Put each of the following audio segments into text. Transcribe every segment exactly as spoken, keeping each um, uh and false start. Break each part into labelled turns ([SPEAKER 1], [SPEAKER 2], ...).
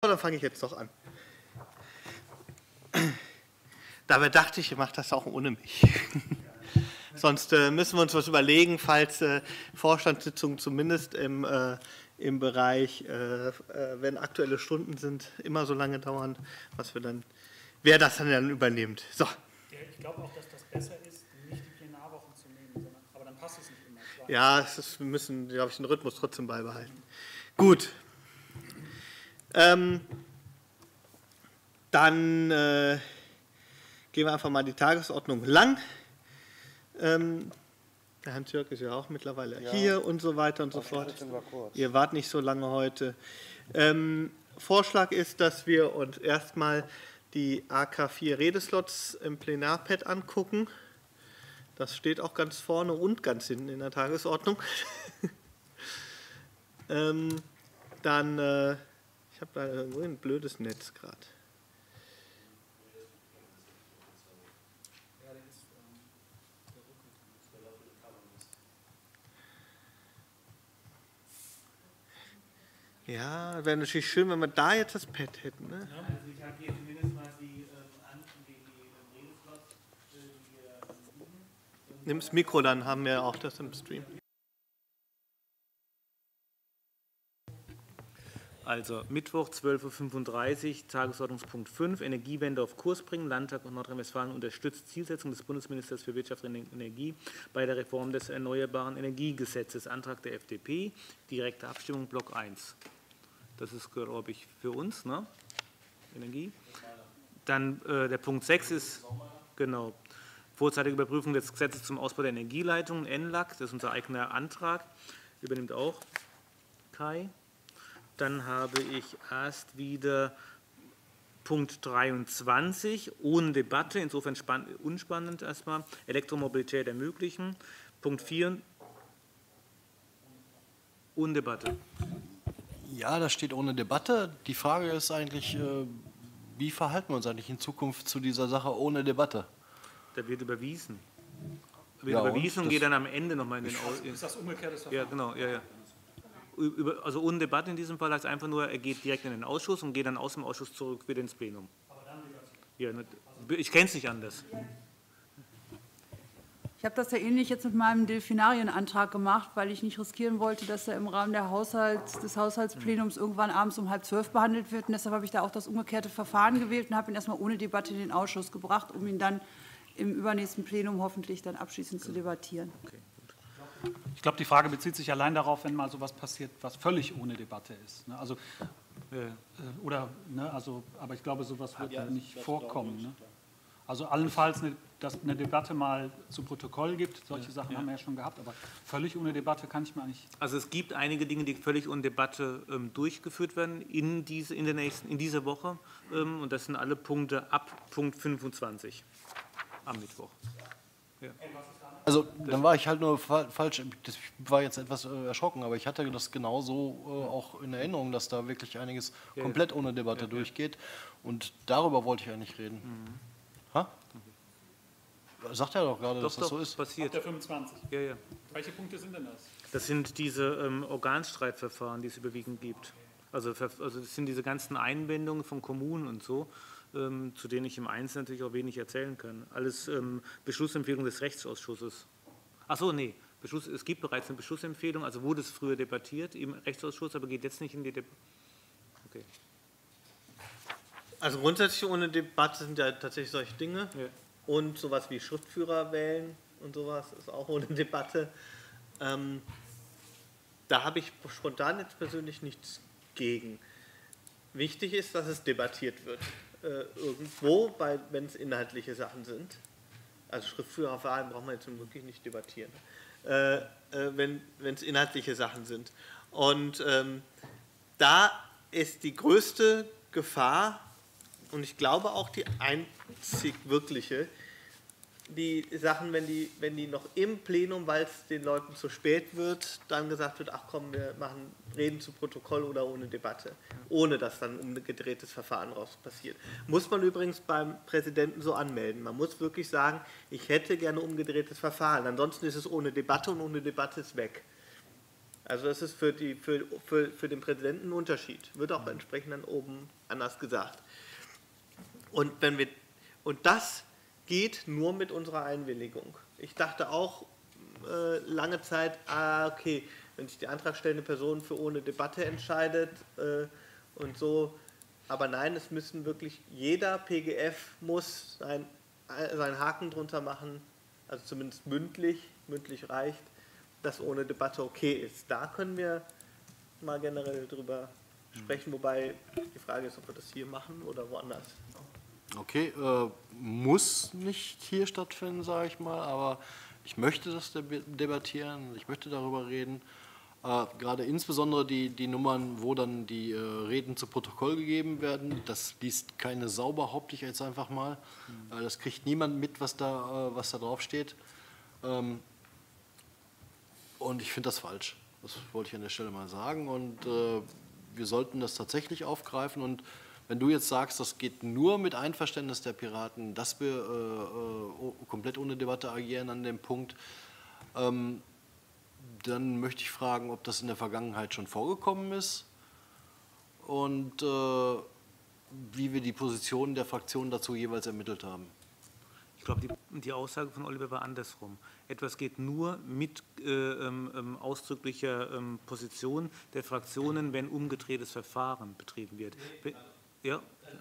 [SPEAKER 1] Dann fange ich jetzt doch an. Dabei dachte ich, ihr macht das auch ohne mich. Sonst äh, müssen wir uns was überlegen, falls äh, Vorstandssitzungen zumindest im, äh, im Bereich, äh, äh, wenn aktuelle Stunden sind, immer so lange dauern, was wir dann, wer das dann, dann übernimmt. So.
[SPEAKER 2] Ich glaube auch, dass das besser ist, nicht die Plenarwochen zu nehmen, sondern, aber dann passt es nicht immer.
[SPEAKER 1] Ja, es ist, wir müssen, glaube ich, den Rhythmus trotzdem beibehalten. Gut. Ähm, dann äh, gehen wir einfach mal die Tagesordnung lang. Ähm, der Hans-Jörg ist ja auch mittlerweile ja hier und so weiter und so fort. Ihr wart nicht so lange heute. Ähm, Vorschlag ist, dass wir uns erstmal die A K vier Redeslots im Plenarpad angucken. Das steht auch ganz vorne und ganz hinten in der Tagesordnung. ähm, dann, äh, ich habe da irgendwo ein blödes Netz gerade. Ja, wäre natürlich schön, wenn wir da jetzt das Pad hätten. Ne?
[SPEAKER 3] Ja, also ich habe hier zumindest mal die, ähm, die, die Redeslots. Äh,
[SPEAKER 1] Nimm das Mikro, dann haben wir auch das im Stream.
[SPEAKER 3] Also Mittwoch, zwölf Uhr fünfunddreißig, Tagesordnungspunkt fünf, Energiewende auf Kurs bringen. Landtag von Nordrhein-Westfalen unterstützt Zielsetzung des Bundesministers für Wirtschaft und Energie bei der Reform des Erneuerbaren Energiegesetzes. Antrag der F D P, direkte Abstimmung, Block eins. Das ist, glaube ich, für uns, ne? Energie. Dann äh, der Punkt sechs ist, genau, vorzeitige Überprüfung des Gesetzes zum Ausbau der Energieleitungen, N L A G, das ist unser eigener Antrag, übernimmt auch Kai. Dann habe ich erst wieder Punkt dreiundzwanzig, ohne Debatte, insofern unspannend erstmal, Elektromobilität ermöglichen. Punkt vier, ohne Debatte.
[SPEAKER 4] Ja, das steht ohne Debatte. Die Frage ist eigentlich, wie verhalten wir uns eigentlich in Zukunft zu dieser Sache ohne Debatte?
[SPEAKER 3] Da wird überwiesen. Wird
[SPEAKER 4] ja,
[SPEAKER 3] überwiesen und, und geht dann am Ende nochmal in den Ausschuss.
[SPEAKER 2] Ist das umgekehrtes Verfahren?
[SPEAKER 3] Ja, genau, ja, ja. Über, also ohne Debatte in diesem Fall heißt einfach nur, er geht direkt in den Ausschuss und geht dann aus dem Ausschuss zurück wieder ins Plenum. Aber dann ja, ich kenne es nicht anders.
[SPEAKER 5] Ich habe das ja ähnlich jetzt mit meinem Delfinarienantrag gemacht, weil ich nicht riskieren wollte, dass er im Rahmen der Haushalts, des Haushaltsplenums irgendwann abends um halb zwölf behandelt wird. Und deshalb habe ich da auch das umgekehrte Verfahren gewählt und habe ihn erstmal ohne Debatte in den Ausschuss gebracht, um ihn dann im übernächsten Plenum hoffentlich dann abschließend zu debattieren.
[SPEAKER 3] Okay.
[SPEAKER 2] Ich glaube, die Frage bezieht sich allein darauf, wenn mal so etwas passiert, was völlig ohne Debatte ist. Ne? Also, äh, oder, ne, also, aber ich glaube, sowas wird ja, nicht vorkommen. Ne? Also allenfalls, eine, dass eine Debatte mal zu Protokoll gibt, solche ja, Sachen ja. haben wir ja schon gehabt, aber völlig ohne Debatte kann ich mir nicht...
[SPEAKER 3] Also es gibt einige Dinge, die völlig ohne Debatte ähm, durchgeführt werden in, diese, in, der nächsten, in dieser Woche ähm, und das sind alle Punkte ab Punkt fünfundzwanzig am Mittwoch. Ja.
[SPEAKER 4] Also dann war ich halt nur fa falsch, ich war jetzt etwas äh, erschrocken, aber ich hatte das genauso äh, auch in Erinnerung, dass da wirklich einiges ja, komplett ohne Debatte ja, durchgeht und darüber wollte ich eigentlich reden. Mhm. Ha? Mhm. Sagt er doch gerade,
[SPEAKER 3] doch,
[SPEAKER 4] dass das
[SPEAKER 3] doch,
[SPEAKER 4] so ist.
[SPEAKER 2] Passiert. Ab der fünfundzwanzig.
[SPEAKER 3] Ja, ja.
[SPEAKER 2] Welche Punkte sind denn das?
[SPEAKER 3] Das sind diese ähm, Organstreitverfahren, die es überwiegend gibt. Also, also das sind diese ganzen Einwendungen von Kommunen und so, ähm, zu denen ich im Einzelnen natürlich auch wenig erzählen kann. Alles ähm, Beschlussempfehlung des Rechtsausschusses. Ach so, nee, Beschluss, es gibt bereits eine Beschlussempfehlung, also wurde es früher debattiert im Rechtsausschuss, aber geht jetzt nicht in die Debatte. Okay.
[SPEAKER 1] Also grundsätzlich ohne Debatte sind ja tatsächlich solche Dinge. Ja. Und sowas wie Schriftführer wählen und sowas ist auch ohne Debatte. Ähm, da habe ich spontan jetzt persönlich nichts gegen. Wichtig ist, dass es debattiert wird. Äh, irgendwo, wenn es inhaltliche Sachen sind. Also Schriftführerwahlen brauchen wir jetzt wirklich nicht debattieren. Äh, äh, wenn es inhaltliche Sachen sind. Und ähm, da ist die größte Gefahr, und ich glaube auch die einzig wirkliche, die Sachen, wenn die, wenn die noch im Plenum, weil es den Leuten zu spät wird, dann gesagt wird, ach komm, wir machen Reden zu Protokoll oder ohne Debatte, ohne dass dann ein umgedrehtes Verfahren raus passiert. Muss man übrigens beim Präsidenten so anmelden. Man muss wirklich sagen, ich hätte gerne umgedrehtes Verfahren, ansonsten ist es ohne Debatte und ohne Debatte ist weg. Also das ist für, die, für, für, für den Präsidenten ein Unterschied. Wird auch entsprechend dann oben anders gesagt. Und, wenn wir, und das geht nur mit unserer Einwilligung. Ich dachte auch äh, lange Zeit, ah, okay, wenn sich die antragstellende Person für ohne Debatte entscheidet äh, und so. Aber nein, es müssen wirklich, jeder P G F muss sein, seinen Haken drunter machen, also zumindest mündlich, mündlich reicht, dass ohne Debatte okay ist. Da können wir mal generell drüber sprechen, wobei die Frage ist, ob wir das hier machen oder woanders.
[SPEAKER 4] Okay, äh, muss nicht hier stattfinden, sage ich mal, aber ich möchte das debattieren, ich möchte darüber reden. Äh, gerade insbesondere die, die Nummern, wo dann die äh, Reden zu Protokoll gegeben werden, das liest keine Sau, behaupte ich jetzt einfach mal. Mhm. Äh, das kriegt niemand mit, was da, äh, was da drauf steht. Ähm, und ich finde das falsch. Das wollte ich an der Stelle mal sagen. Und äh, wir sollten das tatsächlich aufgreifen. Und wenn du jetzt sagst, das geht nur mit Einverständnis der Piraten, dass wir äh, äh, komplett ohne Debatte agieren an dem Punkt, ähm, dann möchte ich fragen, ob das in der Vergangenheit schon vorgekommen ist und äh, wie wir die Positionen der Fraktionen dazu jeweils ermittelt haben.
[SPEAKER 3] Ich glaube, die, die Aussage von Oliver war andersrum. Etwas geht nur mit äh, ähm, ausdrücklicher ähm, Position der Fraktionen, wenn umgedrehtes Verfahren betrieben wird.
[SPEAKER 1] Nee, also,
[SPEAKER 3] ja?
[SPEAKER 1] Also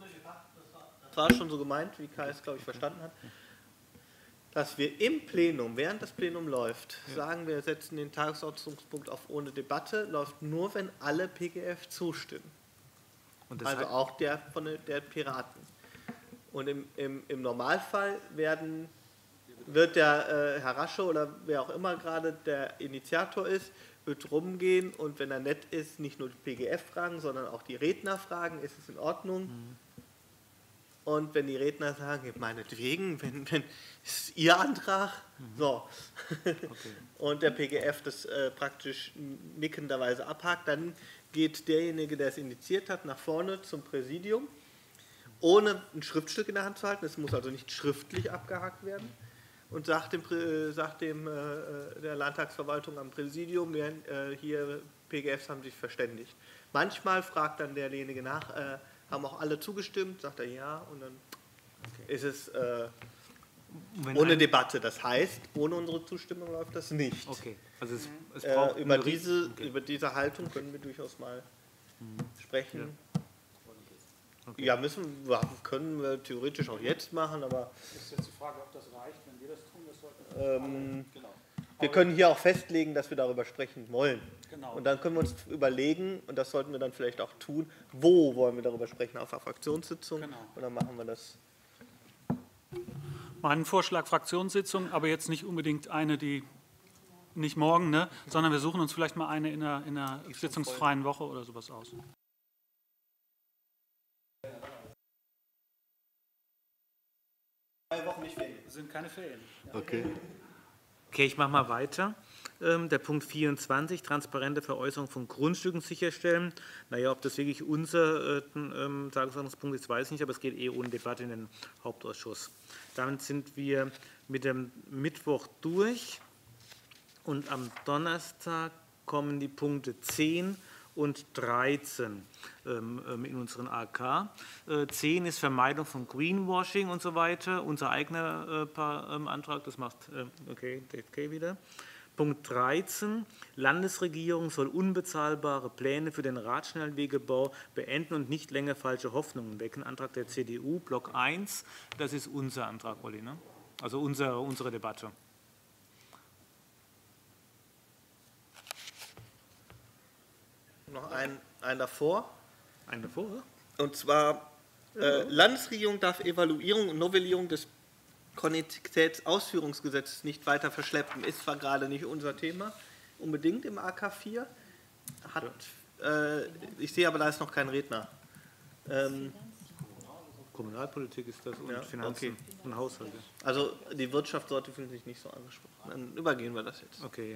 [SPEAKER 1] das war schon so gemeint, wie Kai es, glaube ich, verstanden hat, dass wir im Plenum, während das Plenum läuft, ja. sagen, wir setzen den Tagesordnungspunkt auf ohne Debatte, läuft nur, wenn alle P G F zustimmen. Und also auch der von der Piraten. Und im, im, im Normalfall werden, wird der äh, Herr Rasche oder wer auch immer gerade der Initiator ist, wird rumgehen und wenn er nett ist, nicht nur die P G F fragen, sondern auch die Redner fragen, ist es in Ordnung? Mhm. Und wenn die Redner sagen, meinetwegen, wenn, wenn ist Ihr Antrag, mhm. so. Okay. Und der P G F das äh, praktisch nickenderweise abhakt, dann geht derjenige, der es initiiert hat, nach vorne zum Präsidium, ohne ein Schriftstück in der Hand zu halten, es muss also nicht schriftlich abgehakt werden, und sagt dem, äh, sagt dem äh, der Landtagsverwaltung am Präsidium, äh, hier P G Fs haben sich verständigt. Manchmal fragt dann derjenige nach, äh, haben auch alle zugestimmt, sagt er ja, und dann okay. ist es äh, ohne Debatte. Das heißt, ohne unsere Zustimmung läuft das nicht.
[SPEAKER 3] Okay. Also es, es
[SPEAKER 1] äh,
[SPEAKER 3] braucht
[SPEAKER 1] über, diese, okay. über diese Haltung können wir durchaus mal mhm. sprechen. Ja. Okay. Ja, müssen wir, können wir theoretisch auch jetzt machen, aber...
[SPEAKER 2] Das ist jetzt die Frage, ob das reicht, wenn wir das tun, das sollten
[SPEAKER 1] wir ähm, genau. Wir können hier auch festlegen, dass wir darüber sprechen wollen.
[SPEAKER 2] Genau.
[SPEAKER 1] Und dann können wir uns überlegen, und das sollten wir dann vielleicht auch tun, wo wollen wir darüber sprechen, auf der Fraktionssitzung, genau. Und dann machen wir das.
[SPEAKER 2] Mein Vorschlag Fraktionssitzung, aber jetzt nicht unbedingt eine, die nicht morgen, ne, sondern wir suchen uns vielleicht mal eine in einer, in einer sitzungsfreien Woche oder sowas aus.
[SPEAKER 1] Zwei Wochen nicht Ferien.
[SPEAKER 2] Das sind keine Ferien. Ja.
[SPEAKER 4] Okay.
[SPEAKER 3] Okay, ich mache mal weiter. Ähm, der Punkt vierundzwanzig, transparente Veräußerung von Grundstücken sicherstellen. Naja, ob das wirklich unser äh, ähm, Tagesordnungspunkt ist, weiß ich nicht, aber es geht eh ohne Debatte in den Hauptausschuss. Damit sind wir mit dem Mittwoch durch und am Donnerstag kommen die Punkte zehn und dreizehn ähm, in unseren A K. Äh, zehn ist Vermeidung von Greenwashing und so weiter. Unser eigener äh, paar, ähm, Antrag, das macht äh, okay, D F K wieder. Punkt dreizehn. Landesregierung soll unbezahlbare Pläne für den Radschnellwegebau beenden und nicht länger falsche Hoffnungen wecken. Antrag der C D U, Block eins. Das ist unser Antrag, Olli, ne? Also unser, unsere Debatte.
[SPEAKER 1] Noch ein, ein davor.
[SPEAKER 3] Ein davor?
[SPEAKER 1] Und zwar, äh, Landesregierung darf Evaluierung und Novellierung des Konnektivitätsausführungsgesetzes nicht weiter verschleppen. Ist zwar gerade nicht unser Thema, unbedingt im A K vier. Hat, äh, ich sehe aber, da ist noch kein Redner. Ähm,
[SPEAKER 3] Kommunalpolitik ist das und
[SPEAKER 1] ja,
[SPEAKER 3] Finanzen
[SPEAKER 1] okay.
[SPEAKER 3] und Haushalte.
[SPEAKER 1] Also die Wirtschaft sollte fühlen sich nicht so angesprochen. Dann übergehen wir das jetzt.
[SPEAKER 3] Okay, ja.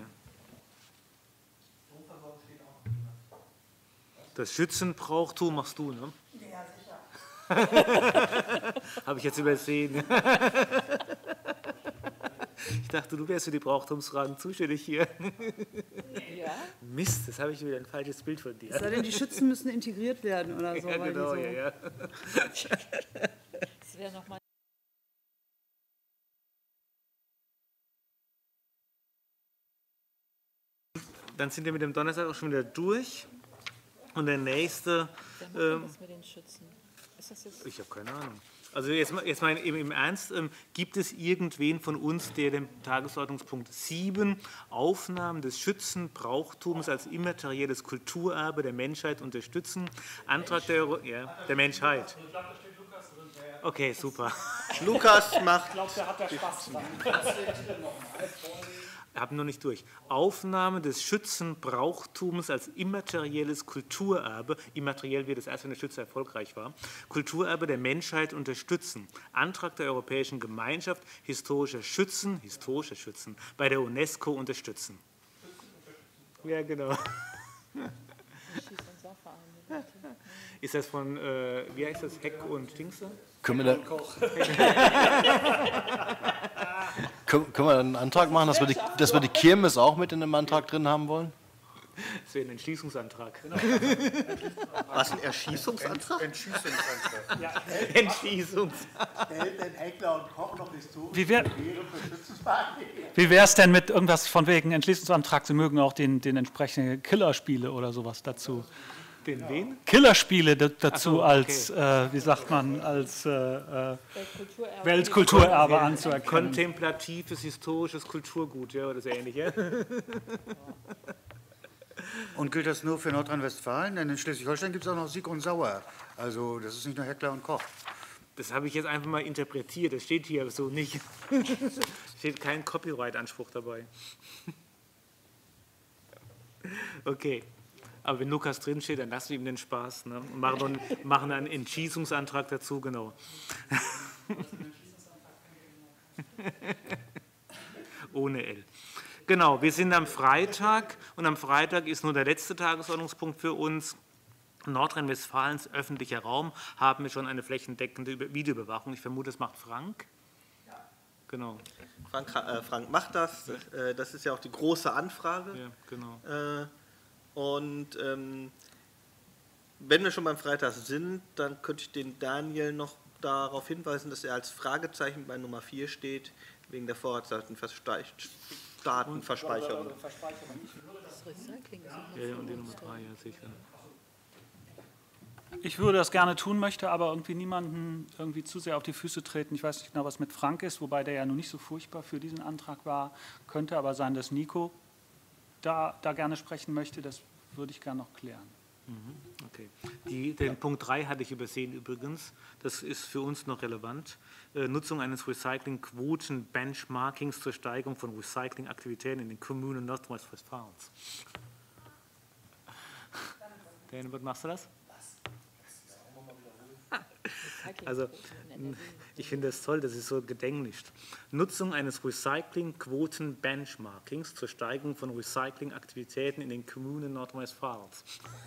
[SPEAKER 3] Das Schützenbrauchtum machst du, ne?
[SPEAKER 5] Ja, sicher.
[SPEAKER 3] Habe ich jetzt übersehen. Ich dachte, du wärst für die Brauchtumsfragen zuständig hier.
[SPEAKER 5] Nee,
[SPEAKER 6] Ja?
[SPEAKER 3] Mist, das habe ich wieder ein falsches Bild von dir.
[SPEAKER 5] Es sei denn, die Schützen müssen integriert werden oder so.
[SPEAKER 3] Ja,
[SPEAKER 5] weil
[SPEAKER 3] genau,
[SPEAKER 5] die so
[SPEAKER 3] ja, ja.
[SPEAKER 6] Das wäre nochmal.
[SPEAKER 3] Dann sind wir mit dem Donnerstag auch schon wieder durch. Und der nächste.
[SPEAKER 6] Wer macht denn das mit den Schützen? Ist das jetzt.
[SPEAKER 3] Ich habe keine Ahnung. Also jetzt mal, jetzt mal im, im Ernst, ähm, gibt es irgendwen von uns, der den Tagesordnungspunkt sieben, Aufnahmen des Schützenbrauchtums als immaterielles Kulturerbe der Menschheit unterstützen, Antrag der, Euro ja, der Menschheit. Okay, super.
[SPEAKER 1] Lukas macht.
[SPEAKER 2] Ich glaube, der hat da Spaß dran.
[SPEAKER 3] Ich habe noch nicht durch. Aufnahme des Schützenbrauchtums als immaterielles Kulturerbe, immateriell wird es erst, wenn der Schütze erfolgreich war, Kulturerbe der Menschheit unterstützen. Antrag der Europäischen Gemeinschaft, historischer Schützen, historischer Schützen, bei der UNESCO unterstützen. Ja, genau. Ist das von, äh, wie heißt das, Heck und Dingse?
[SPEAKER 4] Können wir, da, können, können wir einen Antrag machen, dass wir, die, dass wir die Kirmes auch mit in dem Antrag drin haben wollen?
[SPEAKER 3] Das wäre ein Entschließungsantrag.
[SPEAKER 1] Was, ein Erschießungsantrag?
[SPEAKER 7] Entschießungsantrag.
[SPEAKER 3] Ja, Entschließungsantrag.
[SPEAKER 7] Hält denn Heckler und Koch noch historische
[SPEAKER 2] Wie wär-
[SPEAKER 7] Gewehre für Schützenvereine?
[SPEAKER 2] Wie wäre es denn mit irgendwas von wegen Entschließungsantrag? Sie mögen auch den, den entsprechenden Killerspiele oder sowas dazu.
[SPEAKER 3] Den wen?
[SPEAKER 2] Killerspiele d- dazu
[SPEAKER 3] so, okay.
[SPEAKER 2] als, äh, wie sagt man, als äh, äh,
[SPEAKER 6] Weltkulturerbe.
[SPEAKER 2] Weltkulturerbe anzuerkennen.
[SPEAKER 3] Kontemplatives, historisches Kulturgut, ja, oder so ähnlich, ja?
[SPEAKER 7] Und gilt das nur für Nordrhein-Westfalen? Denn in Schleswig-Holstein gibt es auch noch Sieg und Sauer. Also das ist nicht nur Heckler und Koch.
[SPEAKER 3] Das habe ich jetzt einfach mal interpretiert, das steht hier so nicht. Steht kein Copyright-Anspruch dabei. Okay. Aber wenn Lukas drinsteht, dann lassen wir ihm den Spaß. Ne? Und machen, dann, machen einen Entschießungsantrag dazu, genau. Ohne L. Genau, wir sind am Freitag und am Freitag ist nur der letzte Tagesordnungspunkt für uns. Nordrhein-Westfalens öffentlicher Raum haben wir schon eine flächendeckende Videoüberwachung. Ich vermute, das macht Frank. Ja. Genau.
[SPEAKER 1] Frank, äh, Frank macht das. Äh, das ist ja auch die große Anfrage.
[SPEAKER 3] Ja, genau.
[SPEAKER 1] Äh, Und ähm, wenn wir schon beim Freitag sind, dann könnte ich den Daniel noch darauf hinweisen, dass er als Fragezeichen bei Nummer vier steht, wegen der Vorratsdatenverspeicherung.
[SPEAKER 6] Das Recycling ist noch
[SPEAKER 3] Ja, und die Nummer drei, ja, sicher.
[SPEAKER 2] Ich würde das gerne tun, möchte aber irgendwie niemanden irgendwie zu sehr auf die Füße treten. Ich weiß nicht genau, was mit Frank ist, wobei der ja nun nicht so furchtbar für diesen Antrag war. Könnte aber sein, dass Nico Da, da gerne sprechen möchte, das würde ich gerne noch klären.
[SPEAKER 3] Okay. Die, den ja. Punkt drei hatte ich übersehen übrigens. Das ist für uns noch relevant. Äh, Nutzung eines Recycling-Quoten-Benchmarkings zur Steigerung von Recyclingaktivitäten in den Kommunen Nordrhein-Westfalens. Daniel, machst du das? Also, ich finde das toll, das ist so gedenklicht. Nutzung eines Recycling-Quoten-Benchmarkings zur Steigerung von Recyclingaktivitäten in den Kommunen Nordrhein-Westfalens.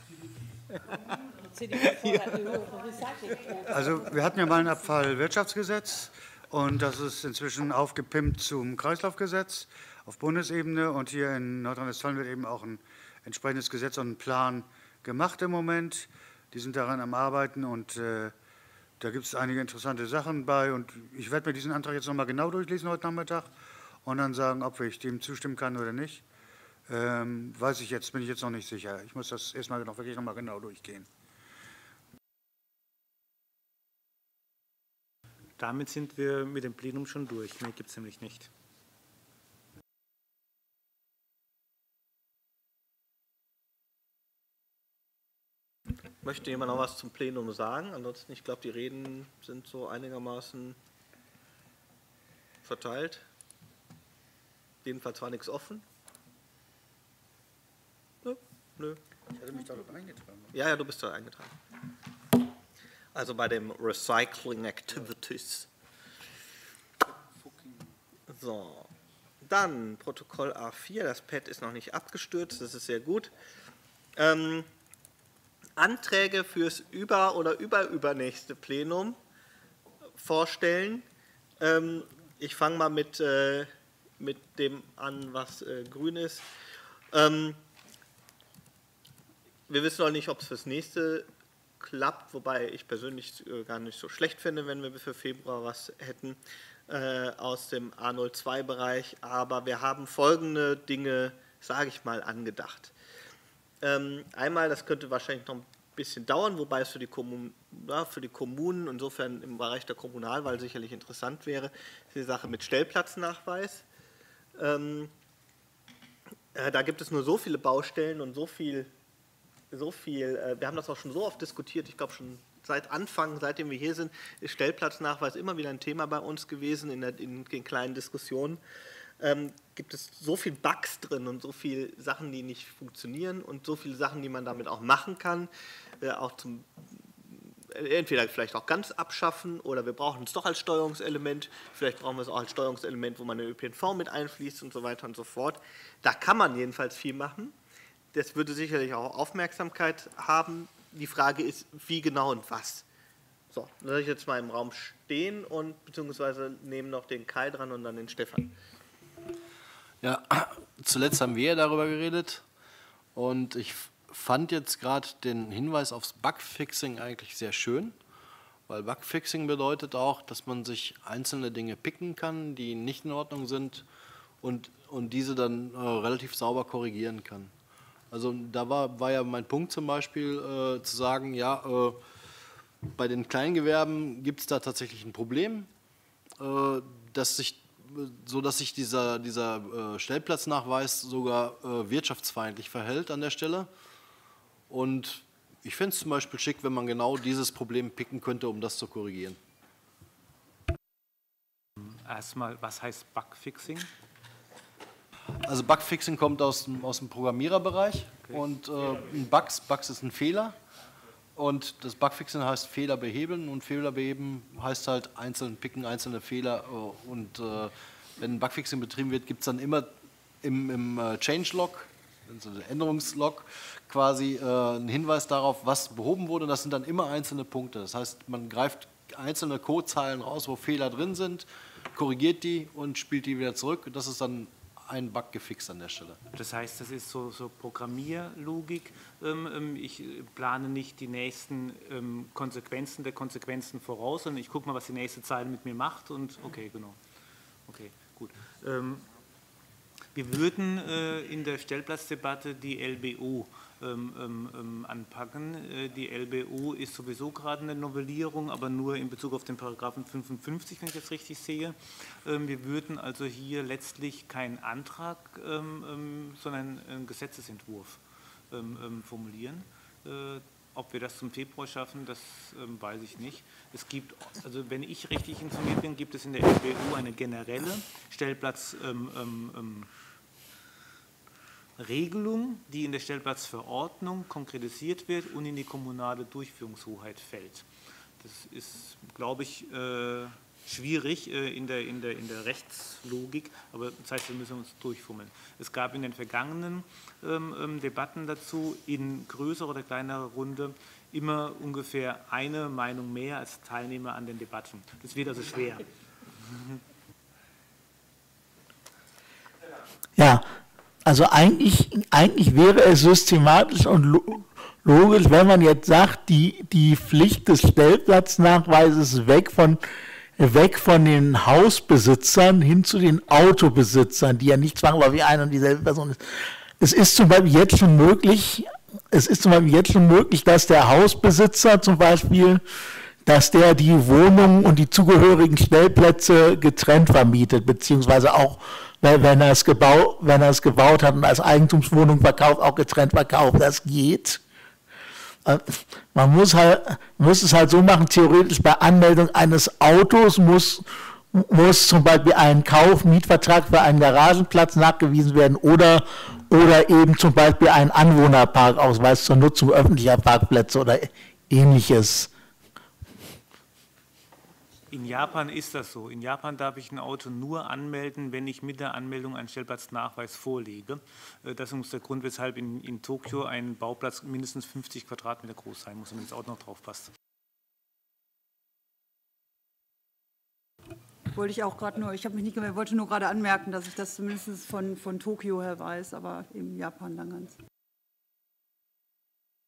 [SPEAKER 7] Also wir hatten ja mal ein Abfallwirtschaftsgesetz und das ist inzwischen aufgepimpt zum Kreislaufgesetz auf Bundesebene und hier in Nordrhein-Westfalen wird eben auch ein entsprechendes Gesetz und ein Plan gemacht im Moment. Die sind daran am Arbeiten und äh, da gibt es einige interessante Sachen bei und ich werde mir diesen Antrag jetzt nochmal genau durchlesen heute Nachmittag und dann sagen, ob ich dem zustimmen kann oder nicht. Ähm, weiß ich jetzt, bin ich jetzt noch nicht sicher. Ich muss das erstmal noch wirklich nochmal genau durchgehen.
[SPEAKER 3] Damit sind wir mit dem Plenum schon durch. Mehr gibt es nämlich nicht.
[SPEAKER 1] Möchte jemand noch was zum Plenum sagen? Ansonsten, ich glaube, die Reden sind so einigermaßen verteilt. Jedenfalls war nichts offen. Nö, nö.
[SPEAKER 7] Ich hatte mich da doch eingetragen.
[SPEAKER 1] Ja, ja, du bist da eingetragen. Also bei dem Recycling Activities. So, dann Protokoll A vier, das Pad ist noch nicht abgestürzt, das ist sehr gut. Ähm, Anträge fürs über- oder überübernächste Plenum vorstellen. Ähm, ich fange mal mit, äh, mit dem an, was äh, grün ist. Ähm, wir wissen noch nicht, ob es fürs nächste klappt, wobei ich persönlich äh, gar nicht so schlecht finde, wenn wir für Februar was hätten äh, aus dem A null zwei Bereich. Aber wir haben folgende Dinge, sage ich mal, angedacht. Ähm, einmal, das könnte wahrscheinlich noch ein bisschen dauern, wobei es für die, Kommun ja, für die Kommunen, insofern im Bereich der Kommunalwahl sicherlich interessant wäre, ist die Sache mit Stellplatznachweis. Ähm, äh, da gibt es nur so viele Baustellen und so viel, so viel äh, wir haben das auch schon so oft diskutiert, ich glaube schon seit Anfang, seitdem wir hier sind, ist Stellplatznachweis immer wieder ein Thema bei uns gewesen in, der, in den kleinen Diskussionen. Ähm, gibt es so viel Bugs drin und so viele Sachen, die nicht funktionieren und so viele Sachen, die man damit auch machen kann, äh, auch zum, äh, entweder vielleicht auch ganz abschaffen oder wir brauchen es doch als Steuerungselement, vielleicht brauchen wir es auch als Steuerungselement, wo man den Ö P N V mit einfließt und so weiter und so fort. Da kann man jedenfalls viel machen. Das würde sicherlich auch Aufmerksamkeit haben. Die Frage ist, wie genau und was. So, dann soll ich jetzt mal im Raum stehen und beziehungsweise nehmen noch den Kai dran und dann den Stefan.
[SPEAKER 4] Ja, zuletzt haben wir ja darüber geredet und ich fand jetzt gerade den Hinweis aufs Bugfixing eigentlich sehr schön, weil Bugfixing bedeutet auch, dass man sich einzelne Dinge picken kann, die nicht in Ordnung sind und, und diese dann äh, relativ sauber korrigieren kann. Also da war, war ja mein Punkt zum Beispiel äh, zu sagen, ja, äh, bei den Kleingewerben gibt es da tatsächlich ein Problem, äh, dass sich so dass sich dieser, dieser äh, Stellplatznachweis sogar äh, wirtschaftsfeindlich verhält an der Stelle. Und ich fände es zum Beispiel schick, wenn man genau dieses Problem picken könnte, um das zu korrigieren.
[SPEAKER 3] Erstmal, was heißt Bugfixing?
[SPEAKER 4] Also Bugfixing kommt aus dem, aus dem Programmiererbereich okay. und äh, ein Bugs, Bugs ist ein Fehler. Und das Bugfixing heißt Fehler behebeln und Fehler beheben heißt halt einzeln picken, einzelne Fehler. Und äh, wenn Bugfixing betrieben wird, gibt es dann immer im, im äh, Changelog, also der Änderungslog, quasi äh, einen Hinweis darauf, was behoben wurde. Und das sind dann immer einzelne Punkte. Das heißt, man greift einzelne Codezeilen raus, wo Fehler drin sind, korrigiert die und spielt die wieder zurück. Und das ist dann ein Bug gefixt an der Stelle.
[SPEAKER 3] Das heißt, das ist so, so Programmierlogik. Ähm, ich plane nicht die nächsten ähm, Konsequenzen der Konsequenzen voraus, sondern ich gucke mal, was die nächste Zeile mit mir macht und okay, genau. Okay, gut. Ähm, wir würden äh, in der Stellplatzdebatte die L B O ähm, ähm, anpacken. Äh, die L B O ist sowieso gerade eine Novellierung, aber nur in Bezug auf den Paragraphen fünfundfünfzig, wenn ich das richtig sehe. Ähm, wir würden also hier letztlich keinen Antrag, ähm, ähm, sondern einen Gesetzesentwurf ähm, ähm, formulieren. Äh, ob wir das zum Februar schaffen, das ähm, weiß ich nicht. Es gibt, also wenn ich richtig informiert bin, gibt es in der L B O eine generelle Stellplatz ähm, ähm, Regelung, die in der Stellplatzverordnung konkretisiert wird und in die kommunale Durchführungshoheit fällt. Das ist, glaube ich, äh, schwierig äh, in, der, in, der, in der Rechtslogik, aber das heißt, wir müssen uns durchfummeln. Es gab in den vergangenen ähm, ähm, Debatten dazu in größerer oder kleinerer Runde immer ungefähr eine Meinung mehr als Teilnehmer an den Debatten. Das wird also schwer.
[SPEAKER 8] Ja. Also eigentlich, eigentlich wäre es systematisch und logisch, wenn man jetzt sagt, die, die Pflicht des Stellplatznachweises weg von, weg von den Hausbesitzern hin zu den Autobesitzern, die ja nicht zwangsläufig eine und dieselbe Person ist. Es ist zum Beispiel jetzt schon möglich, es ist zum Beispiel jetzt schon möglich, dass der Hausbesitzer zum Beispiel, dass der die Wohnung und die zugehörigen Stellplätze getrennt vermietet, beziehungsweise auch wenn er es gebaut, wenn er es gebaut hat und als Eigentumswohnung verkauft, auch getrennt verkauft, das geht. Man muss halt, muss es halt so machen, theoretisch bei Anmeldung eines Autos muss, muss zum Beispiel ein Kauf-Mietvertrag für einen Garagenplatz nachgewiesen werden oder, oder eben zum Beispiel ein Anwohnerparkausweis zur Nutzung öffentlicher Parkplätze oder ähnliches.
[SPEAKER 3] In Japan ist das so. In Japan darf ich ein Auto nur anmelden, wenn ich mit der Anmeldung einen Stellplatznachweis vorlege. Das ist der Grund, weshalb in, in Tokio ein Bauplatz mindestens fünfzig Quadratmeter groß sein muss, damit das Auto noch drauf passt.
[SPEAKER 5] Wollte ich auch gerade nur, ich habe mich nicht gemeldet, wollte nur gerade anmerken, dass ich das zumindest von, von Tokio her weiß, aber in Japan dann ganz.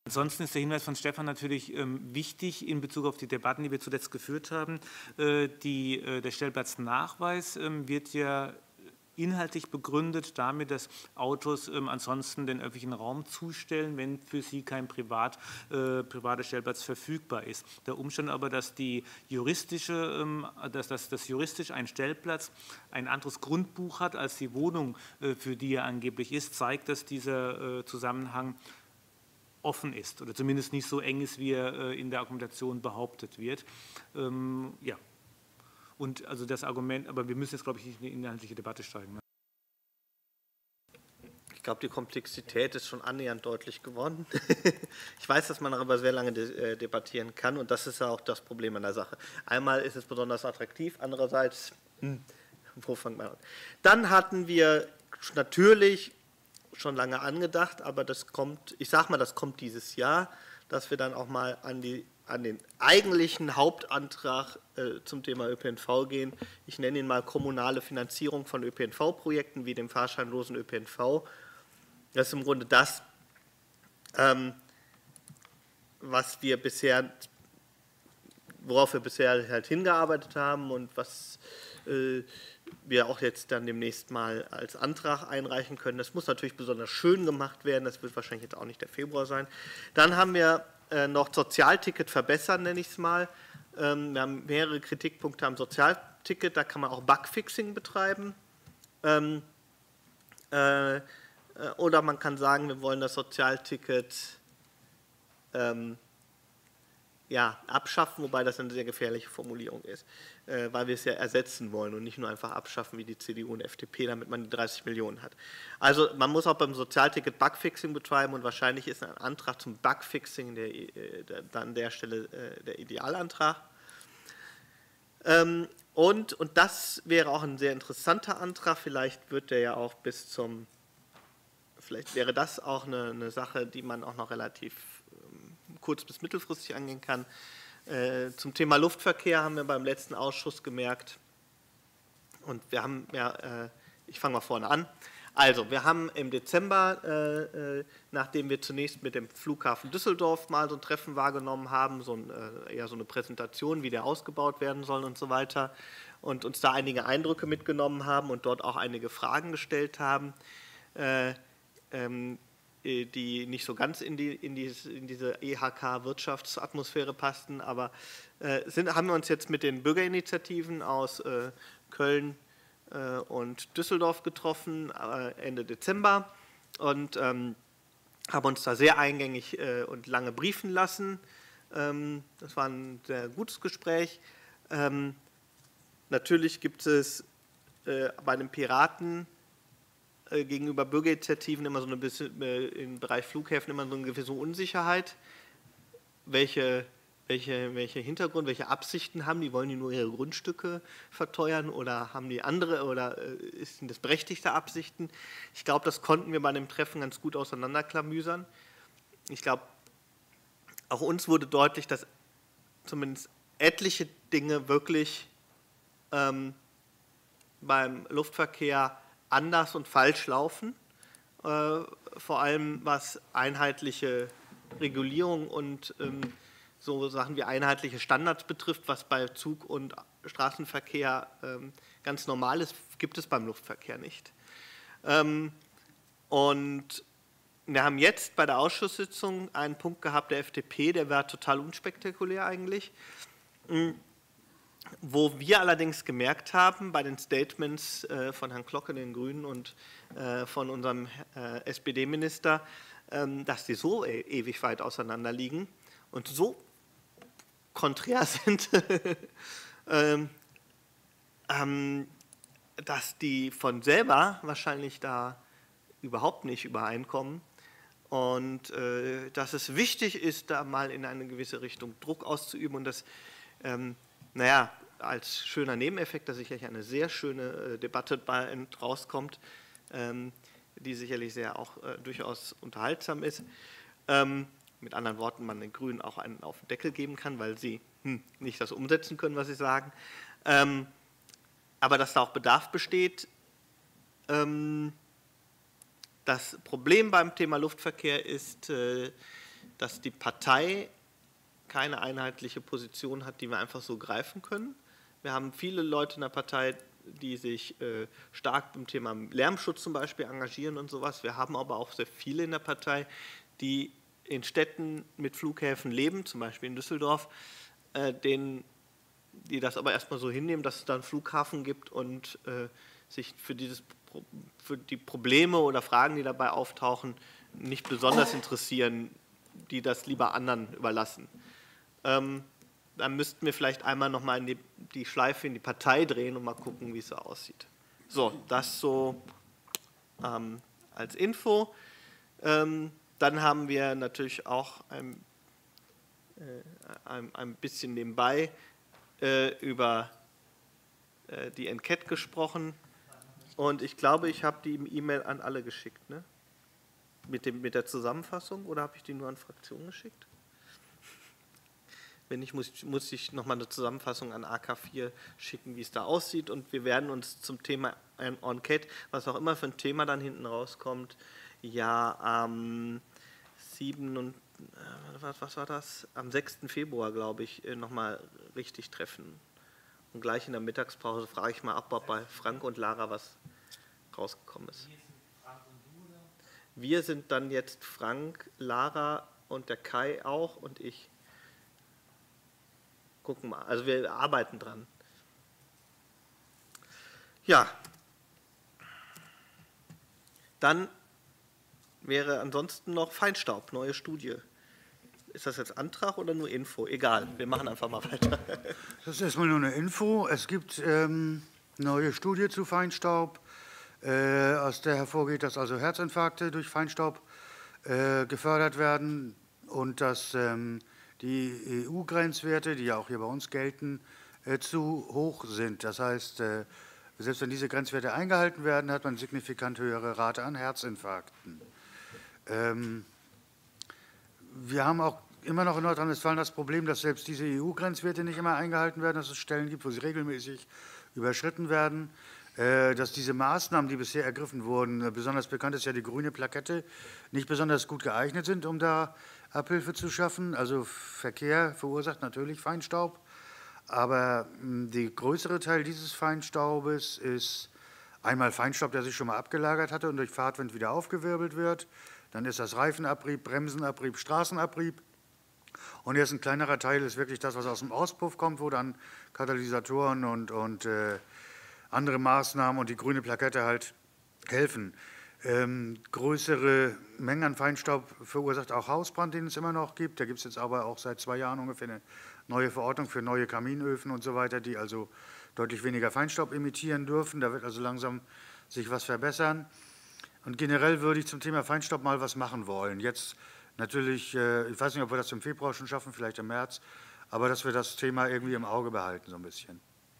[SPEAKER 3] Ansonsten ist der Hinweis von Stefan natürlich ähm, wichtig in Bezug auf die Debatten, die wir zuletzt geführt haben. Äh, die, äh, der Stellplatznachweis ähm, wird ja inhaltlich begründet damit, dass Autos ähm, ansonsten den öffentlichen Raum zustellen, wenn für sie kein Privat, äh, privater Stellplatz verfügbar ist. Der Umstand aber, dass, die juristische, ähm, dass, dass, dass juristisch ein Stellplatz ein anderes Grundbuch hat als die Wohnung, äh, für die er angeblich ist, zeigt, dass dieser äh, Zusammenhang offen ist oder zumindest nicht so eng ist, wie er äh, in der Argumentation behauptet wird. Ähm, ja. Und also das Argument, aber wir müssen jetzt, glaube ich, nicht in eine inhaltliche Debatte steigen. Ne?
[SPEAKER 1] Ich glaube, die Komplexität ist schon annähernd deutlich geworden. Ich weiß, dass man darüber sehr lange de debattieren kann und das ist ja auch das Problem an der Sache. Einmal ist es besonders attraktiv, andererseits, hm, wo fangen wir an? Dann hatten wir natürlich schon lange angedacht, aber das kommt, ich sage mal, das kommt dieses Jahr, dass wir dann auch mal an, die, an den eigentlichen Hauptantrag äh, zum Thema Ö P N V gehen. Ich nenne ihn mal kommunale Finanzierung von Ö P N V-Projekten wie dem fahrscheinlosen Ö P N V. Das ist im Grunde das, ähm, was wir bisher, worauf wir bisher halt hingearbeitet haben und was äh, wir auch jetzt dann demnächst mal als Antrag einreichen können. Das muss natürlich besonders schön gemacht werden, das wird wahrscheinlich jetzt auch nicht der Februar sein. Dann haben wir äh, noch Sozialticket verbessern, nenne ich es mal. Ähm, wir haben mehrere Kritikpunkte am Sozialticket, da kann man auch Bugfixing betreiben. Ähm, äh, oder man kann sagen, wir wollen das Sozialticket ähm, ja, abschaffen, wobei das eine sehr gefährliche Formulierung ist, äh, weil wir es ja ersetzen wollen und nicht nur einfach abschaffen wie die C D U und F D P, damit man die dreißig Millionen hat. Also man muss auch beim Sozialticket Bugfixing betreiben und wahrscheinlich ist ein Antrag zum Bugfixing der, äh, der, an der Stelle äh, der Idealantrag. Ähm, und, und das wäre auch ein sehr interessanter Antrag, vielleicht wird der ja auch bis zum, vielleicht wäre das auch eine, eine Sache, die man auch noch relativ kurz- bis mittelfristig angehen kann. Äh, zum Thema Luftverkehr haben wir beim letzten Ausschuss gemerkt, und wir haben, ja, äh, ich fange mal vorne an, also wir haben im Dezember, äh, äh, nachdem wir zunächst mit dem Flughafen Düsseldorf mal so ein Treffen wahrgenommen haben, so ein, äh, eher so eine Präsentation, wie der ausgebaut werden soll und so weiter, und uns da einige Eindrücke mitgenommen haben und dort auch einige Fragen gestellt haben, äh, ähm, die nicht so ganz in, die, in, die, in diese E H K-Wirtschaftsatmosphäre passten, aber äh, sind, haben wir uns jetzt mit den Bürgerinitiativen aus äh, Köln äh, und Düsseldorf getroffen, äh, Ende Dezember, und ähm, haben uns da sehr eingängig äh, und lange briefen lassen. Ähm, das war ein sehr gutes Gespräch. Ähm, natürlich gibt es äh, bei den Piraten gegenüber Bürgerinitiativen immer so ein bisschen im Bereich Flughäfen immer so eine gewisse Unsicherheit. Welche, welche, welche Hintergrund, welche Absichten haben die? Wollen die nur ihre Grundstücke verteuern oder haben die andere oder ist das berechtigte Absichten? Ich glaube, das konnten wir bei dem Treffen ganz gut auseinanderklamüsern. Ich glaube, auch uns wurde deutlich, dass zumindest etliche Dinge wirklich ähm, beim Luftverkehr anders und falsch laufen, äh, vor allem was einheitliche Regulierung und ähm, so Sachen wie einheitliche Standards betrifft, was bei Zug- und Straßenverkehr ähm, ganz normal ist, gibt es beim Luftverkehr nicht. Ähm, und wir haben jetzt bei der Ausschusssitzung einen Punkt gehabt, der F D P, der war total unspektakulär eigentlich, wo wir allerdings gemerkt haben, bei den Statements äh, von Herrn Klocke, den Grünen, und äh, von unserem äh, S P D-Minister, ähm, dass die so e ewig weit auseinander liegen und so konträr sind, ähm, ähm, dass die von selber wahrscheinlich da überhaupt nicht übereinkommen und äh, dass es wichtig ist, da mal in eine gewisse Richtung Druck auszuüben und dass ähm, naja, als schöner Nebeneffekt, dass sicherlich eine sehr schöne äh, Debatte bei rauskommt, ähm, die sicherlich sehr auch äh, durchaus unterhaltsam ist. Ähm, mit anderen Worten, man den Grünen auch einen auf den Deckel geben kann, weil sie hm, nicht das umsetzen können, was sie sagen. Ähm, aber dass da auch Bedarf besteht. Ähm, das Problem beim Thema Luftverkehr ist, äh, dass die Partei keine einheitliche Position hat, die wir einfach so greifen können. Wir haben viele Leute in der Partei, die sich äh, stark beim Thema Lärmschutz zum Beispiel engagieren und sowas. Wir haben aber auch sehr viele in der Partei, die in Städten mit Flughäfen leben, zum Beispiel in Düsseldorf, äh, denen, die das aber erstmal so hinnehmen, dass es da einen Flughafen gibt und äh, sich für, dieses, für die Probleme oder Fragen, die dabei auftauchen, nicht besonders interessieren, die das lieber anderen überlassen. Ähm, dann müssten wir vielleicht einmal nochmal die, die Schleife in die Partei drehen und mal gucken, wie es so aussieht. So, das so ähm, als Info. Ähm, dann haben wir natürlich auch ein, äh, ein, ein bisschen nebenbei äh, über äh, die Enquete gesprochen. Und ich glaube, ich habe die E-Mail an alle geschickt, ne? Mit, dem, mit der Zusammenfassung, oder habe ich die nur an Fraktionen geschickt? Wenn nicht, muss, muss ich nochmal eine Zusammenfassung an A K vier schicken, wie es da aussieht. Und wir werden uns zum Thema Enquete, was auch immer für ein Thema dann hinten rauskommt, ja am siebten und, äh, was, was war das? Am sechsten Februar, glaube ich, nochmal richtig treffen. Und gleich in der Mittagspause frage ich mal ab, ob bei Frank und Lara was rausgekommen ist. Wir sind dann jetzt Frank, Lara und der Kai auch und ich. Gucken mal, also wir arbeiten dran. Ja, dann wäre ansonsten noch Feinstaub, neue Studie. Ist das jetzt Antrag oder nur Info? Egal, wir machen einfach mal weiter.
[SPEAKER 7] Das ist erstmal nur eine Info. Es gibt ähm, neue Studie zu Feinstaub, äh, aus der hervorgeht, dass also Herzinfarkte durch Feinstaub äh, gefördert werden und dass ähm, die E U-Grenzwerte, die ja auch hier bei uns gelten, äh, zu hoch sind. Das heißt, äh, selbst wenn diese Grenzwerte eingehalten werden, hat man eine signifikant höhere Rate an Herzinfarkten. Ähm, wir haben auch immer noch in Nordrhein-Westfalen das Problem, dass selbst diese E U-Grenzwerte nicht immer eingehalten werden, dass es Stellen gibt, wo sie regelmäßig überschritten werden, äh, dass diese Maßnahmen, die bisher ergriffen wurden, äh, besonders bekannt ist ja die grüne Plakette, nicht besonders gut geeignet sind, um da Abhilfe zu schaffen. Also Verkehr verursacht natürlich Feinstaub, aber mh, der größere Teil dieses Feinstaubes ist einmal Feinstaub, der sich schon mal abgelagert hatte und durch Fahrtwind wieder aufgewirbelt wird. Dann ist das Reifenabrieb, Bremsenabrieb, Straßenabrieb. Und erst ein kleinerer Teil ist wirklich das, was aus dem Auspuff kommt, wo dann Katalysatoren und, und äh, andere Maßnahmen und die grüne Plakette halt helfen. Ähm, größere Mengen an Feinstaub verursacht auch Hausbrand, den es immer noch gibt. Da gibt es jetzt aber auch seit zwei Jahren ungefähr eine neue Verordnung für neue Kaminöfen und so weiter, die also deutlich weniger Feinstaub emittieren dürfen. Da wird also langsam sich was verbessern. Und generell würde ich zum Thema Feinstaub mal was machen wollen. Jetzt natürlich, äh, ich weiß nicht, ob wir das im Februar schon schaffen, vielleicht im März, aber dass wir das Thema irgendwie im Auge behalten, so ein bisschen.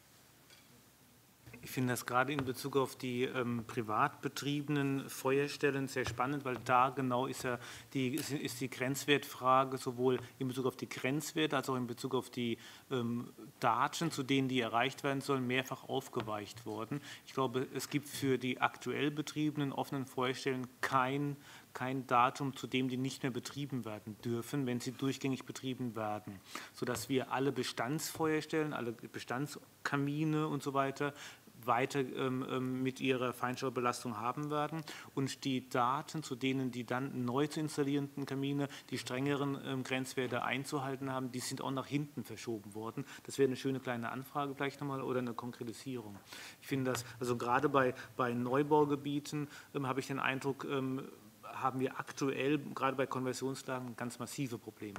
[SPEAKER 3] Ich finde das gerade in Bezug auf die ähm, privat betriebenen Feuerstellen sehr spannend, weil da genau ist ja die, ist die Grenzwertfrage sowohl in Bezug auf die Grenzwerte als auch in Bezug auf die ähm, Daten, zu denen die erreicht werden sollen, mehrfach aufgeweicht worden. Ich glaube, es gibt für die aktuell betriebenen offenen Feuerstellen kein kein Datum, zu dem die nicht mehr betrieben werden dürfen, wenn sie durchgängig betrieben werden, sodass wir alle Bestandsfeuerstellen, alle Bestandskamine und so weiter weiter ähm, mit ihrer Feinstaubbelastung haben werden und die Daten, zu denen die dann neu zu installierenden Kamine die strengeren ähm, Grenzwerte einzuhalten haben, die sind auch nach hinten verschoben worden. Das wäre eine schöne kleine Anfrage vielleicht nochmal oder eine Konkretisierung. Ich finde das, also gerade bei, bei Neubaugebieten ähm, habe ich den Eindruck, ähm, haben wir aktuell, gerade bei Konversionslagen, ganz massive Probleme.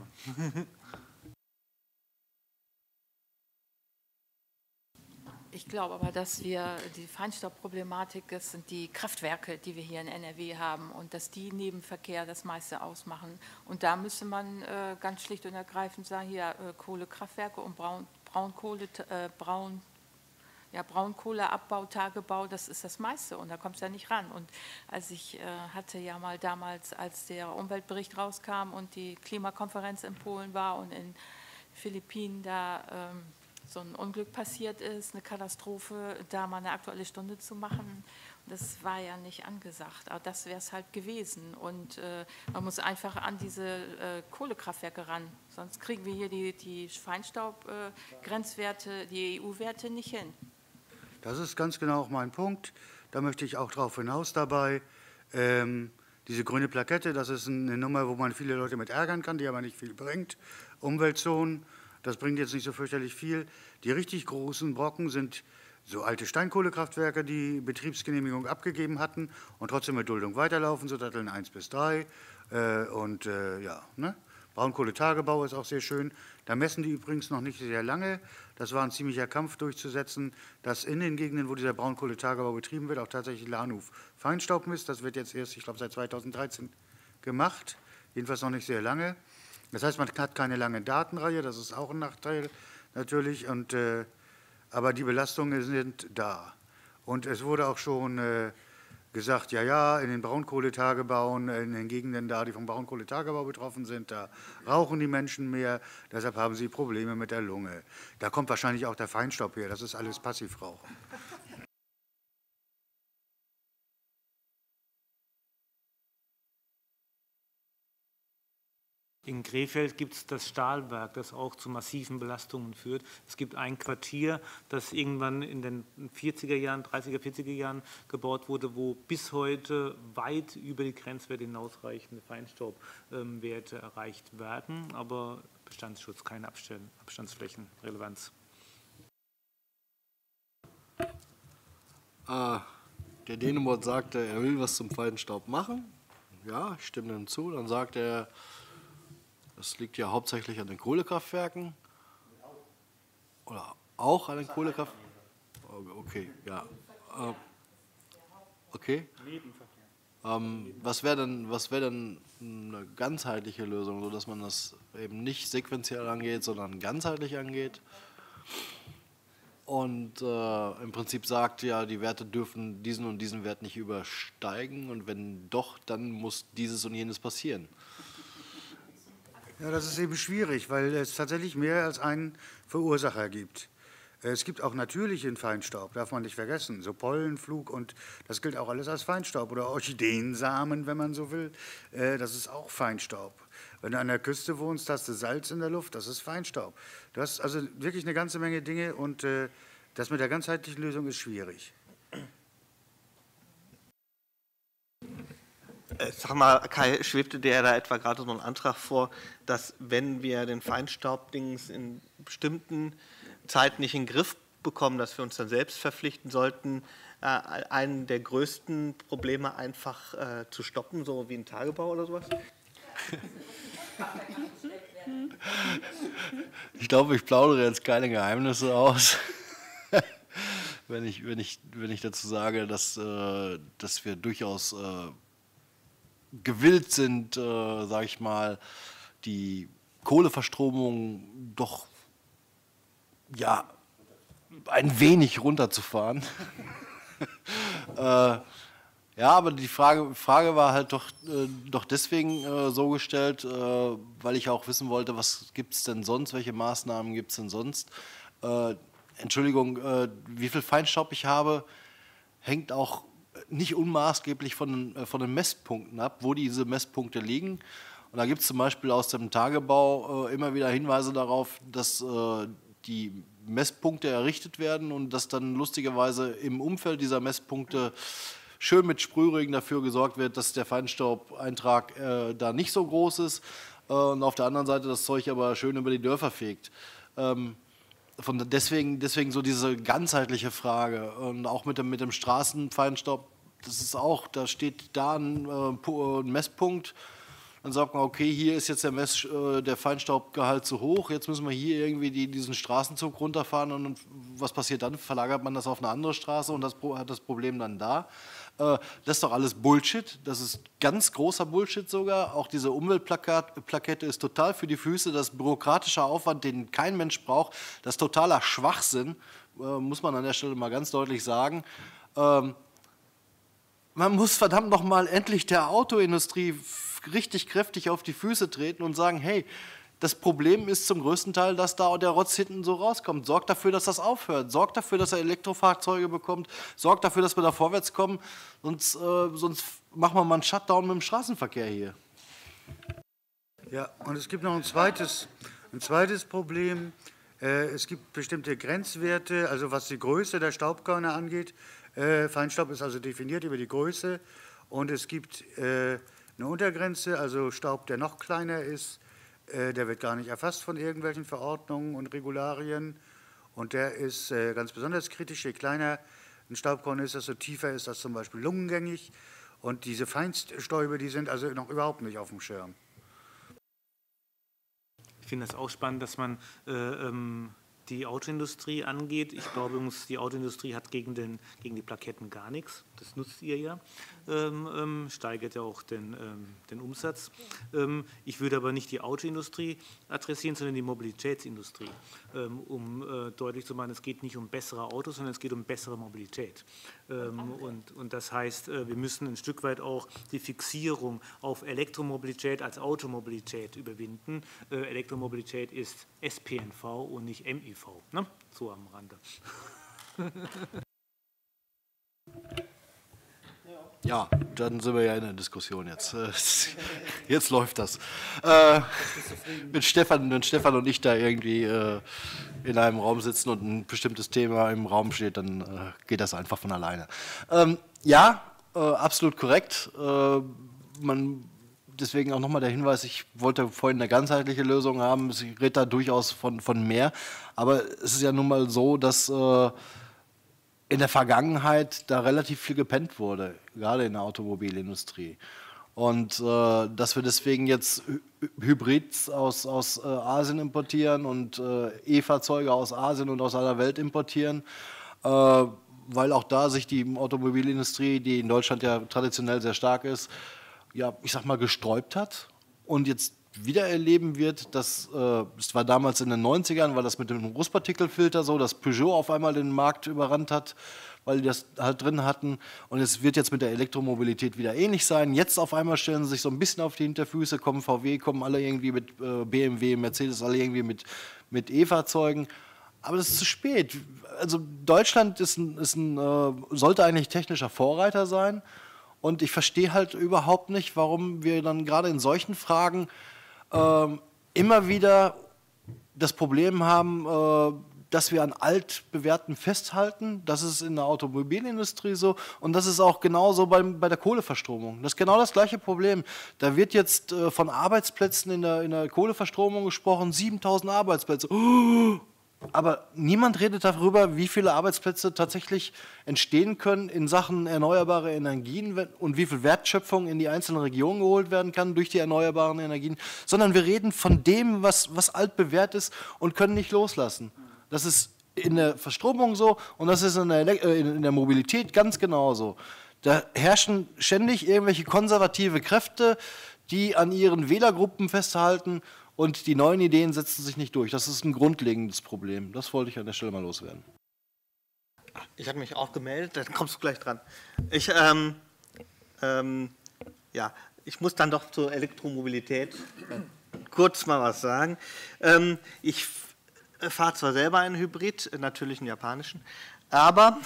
[SPEAKER 6] Ich glaube aber, dass wir die Feinstaubproblematik, das sind die Kraftwerke, die wir hier in N R W haben und dass die neben Verkehr das meiste ausmachen. Und da müsste man äh, ganz schlicht und ergreifend sagen, hier äh, Kohlekraftwerke und Braun, Braunkohle, äh, Braun, ja, Braunkohleabbau, Tagebau, das ist das meiste und da kommt es ja nicht ran. Und als ich äh, hatte ja mal damals, als der Umweltbericht rauskam und die Klimakonferenz in Polen war und in Philippinen da ähm, so ein Unglück passiert ist, eine Katastrophe, da mal eine Aktuelle Stunde zu machen. Das war ja nicht angesagt, aber das wäre es halt gewesen. Und äh, man muss einfach an diese äh, Kohlekraftwerke ran, sonst kriegen wir hier die, die Feinstaubgrenzwerte, äh, die E U-Werte nicht hin.
[SPEAKER 7] Das ist ganz genau auch mein Punkt. Da möchte ich auch drauf hinaus dabei. Ähm, diese grüne Plakette, das ist eine Nummer, wo man viele Leute mit ärgern kann, die aber nicht viel bringt. Umweltzonen, das bringt jetzt nicht so fürchterlich viel. Die richtig großen Brocken sind so alte Steinkohlekraftwerke, die Betriebsgenehmigung abgegeben hatten und trotzdem mit Duldung weiterlaufen, so Datteln eins bis drei. Äh, und äh, ja, ne? Braunkohletagebau ist auch sehr schön. Da messen die übrigens noch nicht sehr lange. Das war ein ziemlicher Kampf durchzusetzen, dass in den Gegenden, wo dieser Braunkohletagebau betrieben wird, auch tatsächlich Lahnhof Feinstaub misst. Das wird jetzt erst, ich glaube, seit zweitausenddreizehn gemacht. Jedenfalls noch nicht sehr lange. Das heißt, man hat keine lange Datenreihe. Das ist auch ein Nachteil natürlich. Und äh, aber die Belastungen sind da. Und es wurde auch schon äh, gesagt, ja, ja, in den Braunkohletagebauen, in den Gegenden da, die vom Braunkohletagebau betroffen sind, da rauchen die Menschen mehr, deshalb haben sie Probleme mit der Lunge. Da kommt wahrscheinlich auch der Feinstaub her, das ist alles Passivrauchen.
[SPEAKER 3] In Krefeld gibt es das Stahlwerk, das auch zu massiven Belastungen führt. Es gibt ein Quartier, das irgendwann in den vierziger Jahren, dreißiger, vierziger Jahren gebaut wurde, wo bis heute weit über die Grenzwerte hinausreichende Feinstaubwerte erreicht werden, aber Bestandsschutz, keine Abstandsflächenrelevanz.
[SPEAKER 4] Ah, der Dänemark sagte, er will was zum Feinstaub machen. Ja, ich stimme ihm zu. Dann sagt er, das liegt ja hauptsächlich an den Kohlekraftwerken. Oder auch an den Kohlekraftwerken? Okay, ja. Okay. Ähm, was wäre denn, was wäre denn eine ganzheitliche Lösung, sodass man das eben nicht sequenziell angeht, sondern ganzheitlich angeht? Und äh, im Prinzip sagt, ja, die Werte dürfen diesen und diesen Wert nicht übersteigen. Und wenn doch, dann muss dieses und jenes passieren.
[SPEAKER 7] Ja, das ist eben schwierig, weil es tatsächlich mehr als einen Verursacher gibt. Es gibt auch natürlichen Feinstaub, darf man nicht vergessen, so Pollenflug und das gilt auch alles als Feinstaub. Oder Orchideensamen, wenn man so will, das ist auch Feinstaub. Wenn du an der Küste wohnst, hast du Salz in der Luft, das ist Feinstaub. Du hast also wirklich eine ganze Menge Dinge und das mit der ganzheitlichen Lösung ist schwierig.
[SPEAKER 1] Sag mal, Kai, schwebte dir da etwa gerade so ein Antrag vor, dass wenn wir den Feinstaubdings in bestimmten Zeiten nicht in den Griff bekommen, dass wir uns dann selbst verpflichten sollten, äh, einen der größten Probleme einfach äh, zu stoppen, so wie ein Tagebau oder sowas?
[SPEAKER 4] Ich glaube, ich plaudere jetzt keine Geheimnisse aus, wenn ich, wenn ich, wenn ich dazu sage, dass, äh, dass wir durchaus äh, gewillt sind, äh, sage ich mal, die Kohleverstromung doch ja ein wenig runterzufahren. äh, ja, aber die Frage, Frage war halt doch, äh, doch deswegen äh, so gestellt, äh, weil ich auch wissen wollte, was gibt es denn sonst, welche Maßnahmen gibt es denn sonst. Äh, Entschuldigung, äh, wie viel Feinstaub ich habe, hängt auch nicht unmaßgeblich von, von den Messpunkten ab, wo diese Messpunkte liegen. Und da gibt es zum Beispiel aus dem Tagebau äh, immer wieder Hinweise darauf, dass äh, die Messpunkte errichtet werden und dass dann lustigerweise im Umfeld dieser Messpunkte schön mit Sprühregen dafür gesorgt wird, dass der Feinstaubeintrag äh, da nicht so groß ist äh, und auf der anderen Seite das Zeug aber schön über die Dörfer fegt. Ähm, Von deswegen, deswegen so diese ganzheitliche Frage und auch mit dem, mit dem Straßenfeinstaub, das ist auch, da steht da ein, äh, ein Messpunkt, dann sagt man, okay, hier ist jetzt der, Mess, äh, der Feinstaubgehalt zu hoch, jetzt müssen wir hier irgendwie die, diesen Straßenzug runterfahren und, und was passiert dann? Verlagert man das auf eine andere Straße und das hat das Problem dann da. Äh, das ist doch alles Bullshit, das ist ganz großer Bullshit sogar. Auch diese Umweltplakette ist total für die Füße, das ist bürokratischer Aufwand, den kein Mensch braucht, das ist totaler Schwachsinn, äh, muss man an der Stelle mal ganz deutlich sagen. Ähm, man muss verdammt noch mal endlich der Autoindustrie richtig kräftig auf die Füße treten und sagen, hey, Das Problem ist zum größten Teil, dass da der Rotz hinten so rauskommt. Sorgt dafür, dass das aufhört. Sorgt dafür, dass er Elektrofahrzeuge bekommt. Sorgt dafür, dass wir da vorwärts kommen. Sonst, äh, sonst machen wir mal einen Shutdown mit dem Straßenverkehr hier.
[SPEAKER 7] Ja, und es gibt noch ein zweites, ein zweites Problem. Äh, es gibt bestimmte Grenzwerte, also was die Größe der Staubkörner angeht. Äh, Feinstaub ist also definiert über die Größe. Und es gibt äh, eine Untergrenze, also Staub, der noch kleiner ist. Der wird gar nicht erfasst von irgendwelchen Verordnungen und Regularien. Und der ist äh, ganz besonders kritisch. Je kleiner ein Staubkorn ist, desto tiefer ist das zum Beispiel lungengängig. Und diese Feinststäube, die sind also noch überhaupt nicht auf dem Schirm.
[SPEAKER 3] Ich finde das auch spannend, dass man äh, ähm, die Autoindustrie angeht. Ich glaube übrigens, die Autoindustrie hat gegen, den, gegen die Plaketten gar nichts. Das nutzt ihr ja. Ähm, ähm, steigert ja auch den, ähm, den Umsatz. Ähm, ich würde aber nicht die Autoindustrie adressieren, sondern die Mobilitätsindustrie, ähm, um äh, deutlich zu machen, es geht nicht um bessere Autos, sondern es geht um bessere Mobilität. Ähm, und, und das heißt, äh, wir müssen ein Stück weit auch die Fixierung auf Elektromobilität als Automobilität überwinden. Äh, Elektromobilität ist S P N V und nicht M I V. Ne? So am Rande.
[SPEAKER 4] Ja, dann sind wir ja in der Diskussion jetzt. Jetzt läuft das. Äh, wenn, Stefan, wenn Stefan und ich da irgendwie äh, in einem Raum sitzen und ein bestimmtes Thema im Raum steht, dann äh, geht das einfach von alleine. Ähm, ja, äh, absolut korrekt. Äh, man, deswegen auch nochmal der Hinweis, ich wollte vorhin eine ganzheitliche Lösung haben. Ich rede da durchaus von, von mehr. Aber es ist ja nun mal so, dass Äh, in der Vergangenheit da relativ viel gepennt wurde, gerade in der Automobilindustrie. Und äh, dass wir deswegen jetzt Hybrids aus, aus äh, Asien importieren und äh, E-Fahrzeuge aus Asien und aus aller Welt importieren, äh, weil auch da sich die Automobilindustrie, die in Deutschland ja traditionell sehr stark ist, ja, ich sag mal, gesträubt hat und jetzt wieder erleben wird, dass, äh, es war damals in den neunzigern, war das mit dem Rußpartikelfilter so, dass Peugeot auf einmal den Markt überrannt hat, weil die das halt drin hatten. Und es wird jetzt mit der Elektromobilität wieder ähnlich sein. Jetzt auf einmal stellen sie sich so ein bisschen auf die Hinterfüße, kommen V W, kommen alle irgendwie mit äh, B M W, Mercedes, alle irgendwie mit, mit E-Fahrzeugen. Aber das ist zu spät. Also Deutschland ist ein, ist ein, äh, sollte eigentlich technischer Vorreiter sein. Und ich verstehe halt überhaupt nicht, warum wir dann gerade in solchen Fragen Ähm, immer wieder das Problem haben, äh, dass wir an altbewährten festhalten. Das ist in der Automobilindustrie so und das ist auch genauso bei, bei der Kohleverstromung. Das ist genau das gleiche Problem. Da wird jetzt äh, von Arbeitsplätzen in der, in der Kohleverstromung gesprochen, siebentausend Arbeitsplätze. Oh! Aber niemand redet darüber, wie viele Arbeitsplätze tatsächlich entstehen können in Sachen erneuerbare Energien und wie viel Wertschöpfung in die einzelnen Regionen geholt werden kann durch die erneuerbaren Energien, sondern wir reden von dem, was, was altbewährt ist und können nicht loslassen. Das ist in der Verstromung so und das ist in der, äh, in der Mobilität ganz genauso. Da herrschen ständig irgendwelche konservative Kräfte, die an ihren Wählergruppen festhalten und die neuen Ideen setzen sich nicht durch. Das ist ein grundlegendes Problem. Das wollte ich an der Stelle mal loswerden.
[SPEAKER 1] Ich hatte mich auch gemeldet, dann kommst du gleich dran. Ich, ähm, ähm, ja, ich muss dann doch zur Elektromobilität kurz mal was sagen. Ähm, ich fahre zwar selber einen Hybrid, natürlich einen japanischen, aber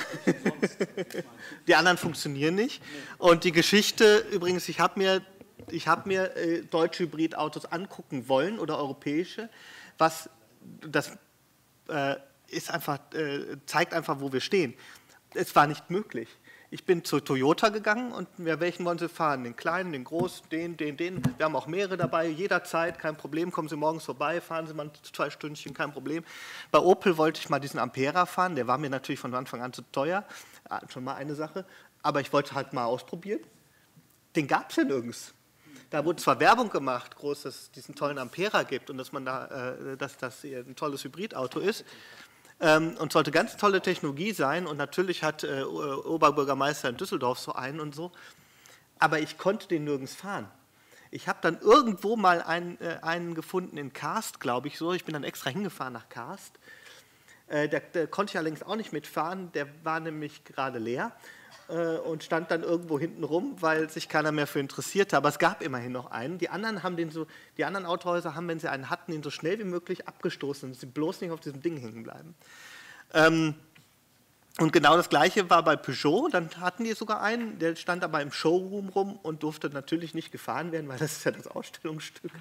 [SPEAKER 1] die anderen funktionieren nicht. Und die Geschichte, übrigens, ich habe mir Ich habe mir äh, deutsche Hybridautos angucken wollen oder europäische, was das äh, ist einfach, äh, zeigt einfach, wo wir stehen. Es war nicht möglich. Ich bin zu Toyota gegangen und ja, welchen wollen Sie fahren? Den kleinen, den großen, den, den, den. Wir haben auch mehrere dabei, jederzeit, kein Problem. Kommen Sie morgens vorbei, fahren Sie mal zwei Stündchen, kein Problem. Bei Opel wollte ich mal diesen Ampera fahren, der war mir natürlich von Anfang an zu teuer, schon mal eine Sache, aber ich wollte halt mal ausprobieren. Den gab es ja nirgends. Da wurde zwar Werbung gemacht, groß, dass es diesen tollen Ampera gibt und dass man da, äh, dass das ein tolles Hybridauto ist ähm, und sollte ganz tolle Technologie sein und natürlich hat äh, Oberbürgermeister in Düsseldorf so einen und so, aber ich konnte den nirgends fahren. Ich habe dann irgendwo mal einen, äh, einen gefunden in Karst, glaube ich so, ich bin dann extra hingefahren nach Karst, äh, der, der konnte ich allerdings auch nicht mitfahren, der war nämlich gerade leer. äh, und stand dann irgendwo hinten rum, weil sich keiner mehr für interessierte. Aber es gab immerhin noch einen. Die anderen, haben den so, die anderen Autohäuser haben, wenn sie einen hatten, ihn so schnell wie möglich abgestoßen, dass sie bloß nicht auf diesem Ding hängen bleiben. Ähm, und genau das Gleiche war bei Peugeot. Dann hatten die sogar einen, der stand aber im Showroom rum und durfte natürlich nicht gefahren werden, weil das ist ja das Ausstellungsstück.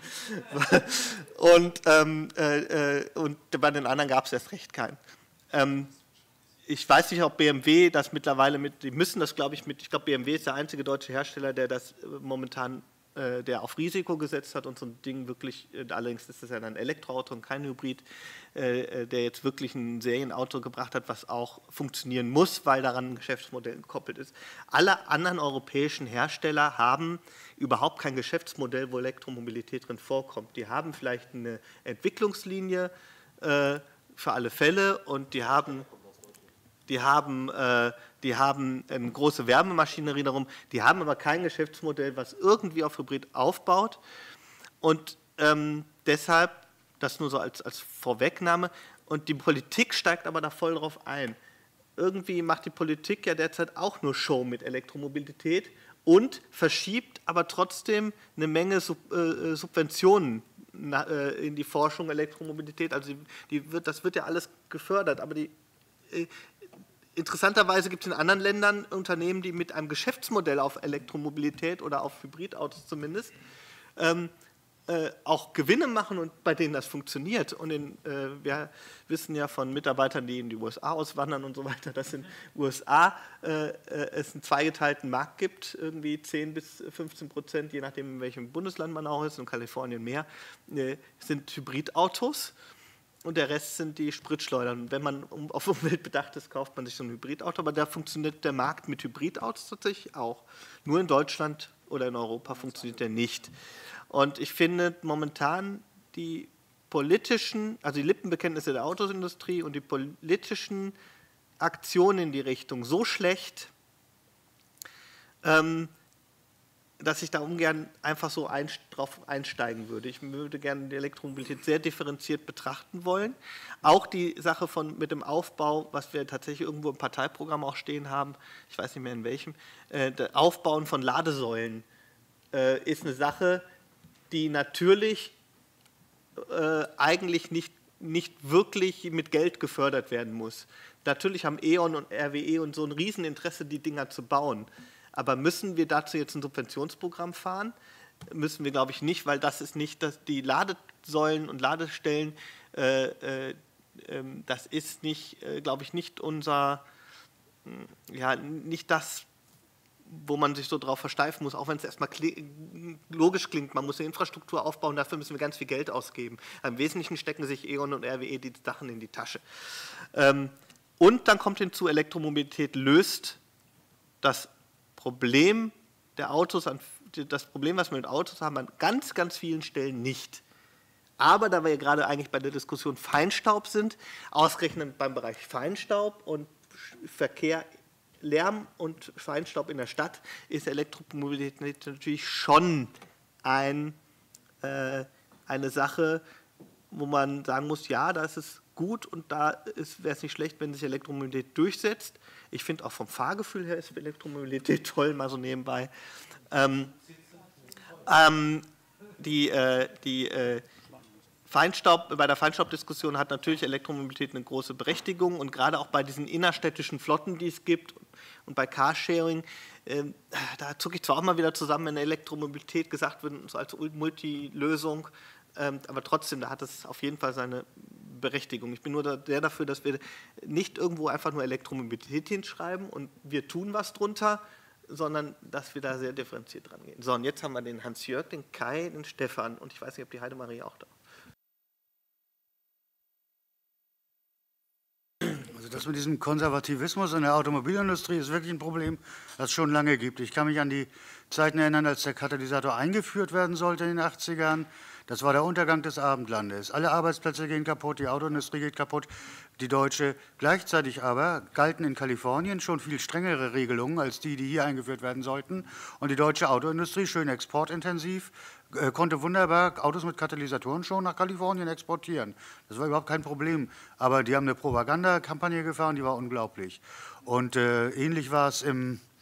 [SPEAKER 1] und, ähm, äh, und bei den anderen gab es erst recht keinen. Ähm, Ich weiß nicht, ob B M W das mittlerweile mit, die müssen das, glaube ich, mit, ich glaube, B M W ist der einzige deutsche Hersteller, der das momentan, äh, der auf Risiko gesetzt hat und so ein Ding wirklich, äh, allerdings ist das ja ein Elektroauto und kein Hybrid, äh, der jetzt wirklich ein Serienauto gebracht hat, was auch funktionieren muss, weil daran ein Geschäftsmodell gekoppelt ist. Alle anderen europäischen Hersteller haben überhaupt kein Geschäftsmodell, wo Elektromobilität drin vorkommt. Die haben vielleicht eine Entwicklungslinie äh, für alle Fälle und die haben Die haben, äh, die haben eine große Wärmemaschinerie darum, die haben aber kein Geschäftsmodell, was irgendwie auf Hybrid aufbaut. Und ähm, deshalb, das nur so als, als Vorwegnahme, und die Politik steigt aber da voll drauf ein. Irgendwie macht die Politik ja derzeit auch nur Show mit Elektromobilität und verschiebt aber trotzdem eine Menge Sub, äh, Subventionen na, äh, in die Forschung Elektromobilität. Also die, die wird, das wird ja alles gefördert, aber die äh, interessanterweise gibt es in anderen Ländern Unternehmen, die mit einem Geschäftsmodell auf Elektromobilität oder auf Hybridautos zumindest ähm, äh, auch Gewinne machen und bei denen das funktioniert. Und in, äh, wir wissen ja von Mitarbeitern, die in die U S A auswandern und so weiter, dass in den U S A äh, äh, es einen zweigeteilten Markt gibt, irgendwie zehn bis fünfzehn Prozent, je nachdem in welchem Bundesland man auch ist, in Kalifornien mehr, äh, sind Hybridautos. Und der Rest sind die Spritschleudern. Wenn man auf Umwelt bedacht ist, kauft man sich so ein Hybridauto, aber da funktioniert der Markt mit Hybridautos tatsächlich auch. Nur in Deutschland oder in Europa funktioniert der nicht. Und ich finde momentan die politischen, also die Lippenbekenntnisse der Autosindustrie und die politischen Aktionen in die Richtung so schlecht, ähm, dass ich da ungern einfach so ein, drauf einsteigen würde. Ich würde gerne die Elektromobilität sehr differenziert betrachten wollen. Auch die Sache von, mit dem Aufbau, was wir tatsächlich irgendwo im Parteiprogramm auch stehen haben, ich weiß nicht mehr in welchem, äh, der Aufbauen von Ladesäulen äh, ist eine Sache, die natürlich äh, eigentlich nicht, nicht wirklich mit Geld gefördert werden muss. Natürlich haben E ON und R W E und so ein Rieseninteresse, die Dinger zu bauen. Aber müssen wir dazu jetzt ein Subventionsprogramm fahren? Müssen wir, glaube ich, nicht, weil das ist nicht, dass die Ladesäulen und Ladestellen, äh, äh, das ist nicht, äh, glaube ich, nicht unser, ja, nicht das, wo man sich so drauf versteifen muss, auch wenn es erstmal logisch klingt, man muss eine Infrastruktur aufbauen, dafür müssen wir ganz viel Geld ausgeben. Im Wesentlichen stecken sich E ON und R W E die Sachen in die Tasche. Ähm, und dann kommt hinzu, Elektromobilität löst das Problem der Autos, das Problem, was wir mit Autos haben, an ganz, ganz vielen Stellen nicht. Aber da wir ja gerade eigentlich bei der Diskussion Feinstaub sind, ausgerechnet beim Bereich Feinstaub und Verkehr, Lärm und Feinstaub in der Stadt, ist Elektromobilität natürlich schon ein, äh, eine Sache, wo man sagen muss, ja, da ist es gut und da wäre es nicht schlecht, wenn sich Elektromobilität durchsetzt. Ich finde auch vom Fahrgefühl her ist Elektromobilität toll, mal so nebenbei. Ähm, ähm, die äh, die äh, Feinstaub, bei der Feinstaubdiskussion hat natürlich Elektromobilität eine große Berechtigung und gerade auch bei diesen innerstädtischen Flotten, die es gibt und bei Carsharing, äh, da zucke ich zwar auch mal wieder zusammen, wenn Elektromobilität gesagt wird, so als Multilösung, ähm, aber trotzdem, da hat es auf jeden Fall seine Berechtigung. Ich bin nur der dafür, dass wir nicht irgendwo einfach nur Elektromobilität hinschreiben und wir tun was drunter, sondern dass wir da sehr differenziert dran gehen. So, und jetzt haben wir den Hans-Jörg, den Kai, den Stefan und ich weiß nicht, ob die Heidemarie auch da ist.
[SPEAKER 7] Also das mit diesem Konservativismus in der Automobilindustrie ist wirklich ein Problem, das es schon lange gibt. Ich kann mich an die Zeiten erinnern, als der Katalysator eingeführt werden sollte in den achtzigern. Das war der Untergang des Abendlandes. Alle Arbeitsplätze gehen kaputt, die Autoindustrie geht kaputt, die deutsche. Gleichzeitig aber galten in Kalifornien schon viel strengere Regelungen als die, die hier eingeführt werden sollten. Und die deutsche Autoindustrie, schön exportintensiv, äh, konnte wunderbar Autos mit Katalysatoren schon nach Kalifornien exportieren. Das war überhaupt kein Problem. Aber die haben eine Propagandakampagne gefahren, die war unglaublich. Und äh, ähnlich war es im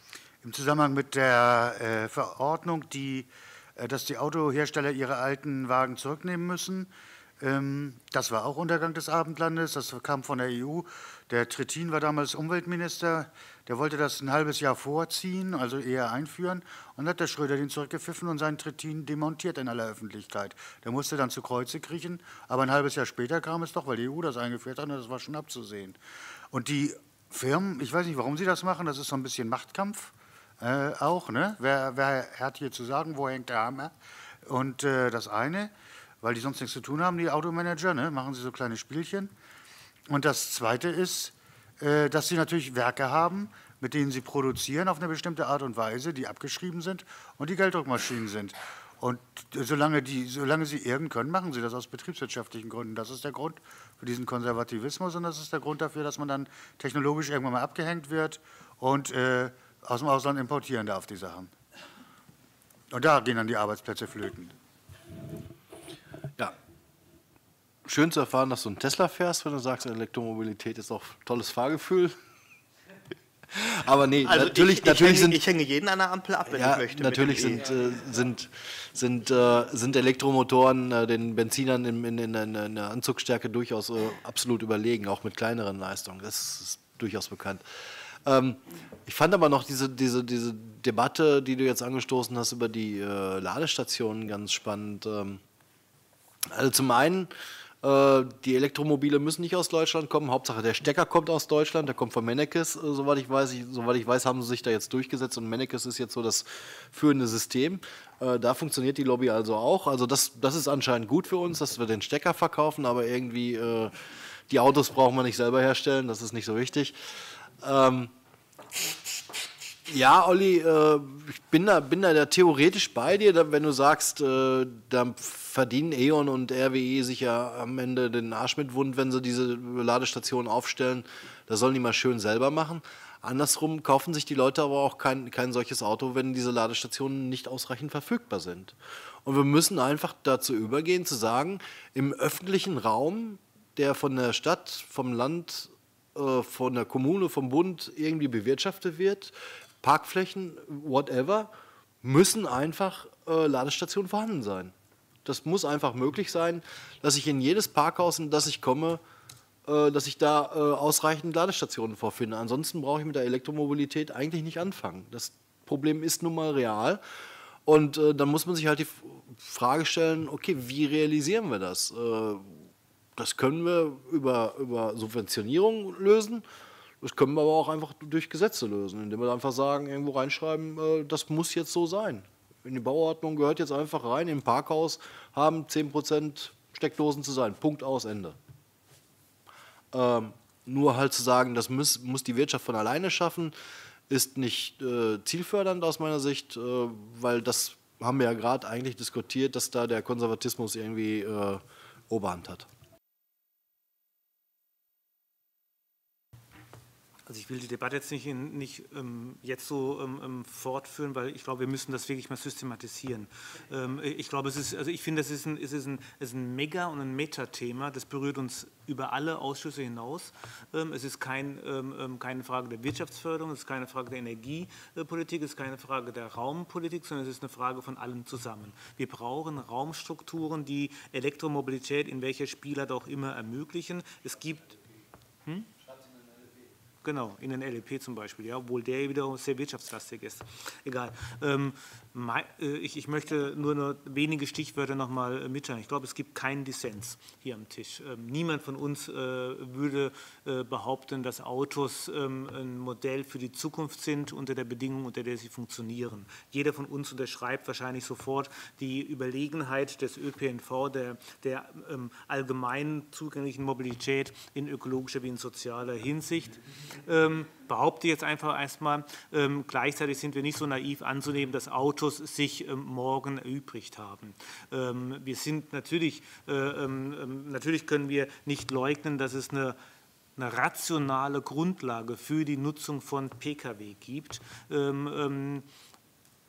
[SPEAKER 7] im Zusammenhang mit der äh, Verordnung, die, äh, dass die Autohersteller ihre alten Wagen zurücknehmen müssen. Ähm, das war auch Untergang des Abendlandes, das kam von der E U. Der Trittin war damals Umweltminister, der wollte das ein halbes Jahr vorziehen, also eher einführen. Und dann hat der Schröder den zurückgepfiffen und seinen Trittin demontiert in aller Öffentlichkeit. Der musste dann zu Kreuze kriechen, aber ein halbes Jahr später kam es doch, weil die E U das eingeführt hat und das war schon abzusehen. Und die Firmen, ich weiß nicht, warum sie das machen, das ist so ein bisschen Machtkampf äh, auch. Ne? Wer, wer hat hier zu sagen, wo hängt der Hammer? Und äh, das eine, weil die sonst nichts zu tun haben, die Automanager, ne? Machen sie so kleine Spielchen. Und das Zweite ist, äh, dass sie natürlich Werke haben, mit denen sie produzieren auf eine bestimmte Art und Weise, die abgeschrieben sind und die Gelddruckmaschinen sind. Und solange, die, solange sie irgend können, machen sie das aus betriebswirtschaftlichen Gründen. Das ist der Grund für diesen Konservativismus und das ist der Grund dafür, dass man dann technologisch irgendwann mal abgehängt wird und äh, aus dem Ausland importieren darf, die Sachen. Und da gehen dann die Arbeitsplätze flöten.
[SPEAKER 4] Ja. Schön zu erfahren, dass du einen Tesla fährst, wenn du sagst, Elektromobilität ist auch ein tolles Fahrgefühl. Aber nee,
[SPEAKER 1] also
[SPEAKER 4] natürlich,
[SPEAKER 1] ich,
[SPEAKER 4] natürlich
[SPEAKER 1] ich
[SPEAKER 4] sind...
[SPEAKER 1] hänge, ich hänge jeden an der Ampel ab, wenn
[SPEAKER 4] ja,
[SPEAKER 1] ich möchte.
[SPEAKER 4] natürlich sind, äh, sind, sind, äh, sind Elektromotoren äh, den Benzinern in, in, in, in der Anzugsstärke durchaus äh, absolut überlegen, auch mit kleineren Leistungen. Das ist durchaus bekannt. Ähm, ich fand aber noch diese, diese, diese Debatte, die du jetzt angestoßen hast, über die äh, Ladestationen ganz spannend. Ähm, also zum einen, äh, die Elektromobile müssen nicht aus Deutschland kommen. Hauptsache der Stecker kommt aus Deutschland, der kommt von Mennekes, äh, soweit ich weiß. Ich, soweit ich weiß, haben sie sich da jetzt durchgesetzt und Mennekes ist jetzt so das führende System. Äh, da funktioniert die Lobby also auch. Also das, das ist anscheinend gut für uns, dass wir den Stecker verkaufen, aber irgendwie äh, die Autos brauchen wir nicht selber herstellen, das ist nicht so wichtig. Ähm, ja, Olli, äh, ich bin da, bin da theoretisch bei dir, da, wenn du sagst, äh, da verdienen E.ON und R W E sich ja am Ende den Arsch mit wund, wenn sie diese Ladestationen aufstellen. Das sollen die mal schön selber machen. Andersrum kaufen sich die Leute aber auch kein, kein solches Auto, wenn diese Ladestationen nicht ausreichend verfügbar sind. Und wir müssen einfach dazu übergehen, zu sagen, im öffentlichen Raum, der von der Stadt, vom Land, von der Kommune, vom Bund irgendwie bewirtschaftet wird, Parkflächen, whatever, müssen einfach äh, Ladestationen vorhanden sein. Das muss einfach möglich sein, dass ich in jedes Parkhaus, in das ich komme, äh, dass ich da äh, ausreichend Ladestationen vorfinde. Ansonsten brauche ich mit der Elektromobilität eigentlich nicht anfangen. Das Problem ist nun mal real. Und äh, dann muss man sich halt die Frage stellen, okay, wie realisieren wir das? Äh, Das können wir über, über Subventionierung lösen, das können wir aber auch einfach durch Gesetze lösen, indem wir einfach sagen, irgendwo reinschreiben, äh, das muss jetzt so sein. In die Bauordnung gehört jetzt einfach rein, im Parkhaus haben zehn Prozent Steckdosen zu sein, Punkt, aus, Ende. Ähm, nur halt zu sagen, das muss, muss die Wirtschaft von alleine schaffen, ist nicht äh, zielfördernd aus meiner Sicht, äh, weil das haben wir ja gerade eigentlich diskutiert, dass da der Konservatismus irgendwie äh, Oberhand hat.
[SPEAKER 3] Also ich will die Debatte jetzt nicht, in, nicht ähm, jetzt so ähm, fortführen, weil ich glaube, wir müssen das wirklich mal systematisieren. Ähm, ich glaube, es ist, also ich finde, es ist ein, es ist ein, es ist ein Mega- und ein Meta-Thema, das berührt uns über alle Ausschüsse hinaus. Ähm, es ist kein, ähm, keine Frage der Wirtschaftsförderung, es ist keine Frage der Energiepolitik, es ist keine Frage der Raumpolitik, sondern es ist eine Frage von allem zusammen. Wir brauchen Raumstrukturen, die Elektromobilität in welcher Spielart auch immer ermöglichen. Es gibt... Hm? Genau, in den L E P zum Beispiel, ja, obwohl der wiederum sehr wirtschaftslastig ist. Egal. Ähm, ich, ich möchte nur noch wenige Stichwörter noch mal mitteilen. Ich glaube, es gibt keinen Dissens hier am Tisch. Ähm, niemand von uns äh, würde äh, behaupten, dass Autos ähm, ein Modell für die Zukunft sind, unter der Bedingung, unter der sie funktionieren. Jeder von uns unterschreibt wahrscheinlich sofort die Überlegenheit des Ö P N V, der, der ähm, allgemein zugänglichen Mobilität in ökologischer wie in sozialer Hinsicht. Ähm, behaupte jetzt einfach erstmal, ähm, gleichzeitig sind wir nicht so naiv anzunehmen, dass Autos sich ähm, morgen erübrigt haben. Ähm, wir sind natürlich, äh, ähm, natürlich können wir nicht leugnen, dass es eine eine rationale Grundlage für die Nutzung von Pkw gibt. Ähm, ähm,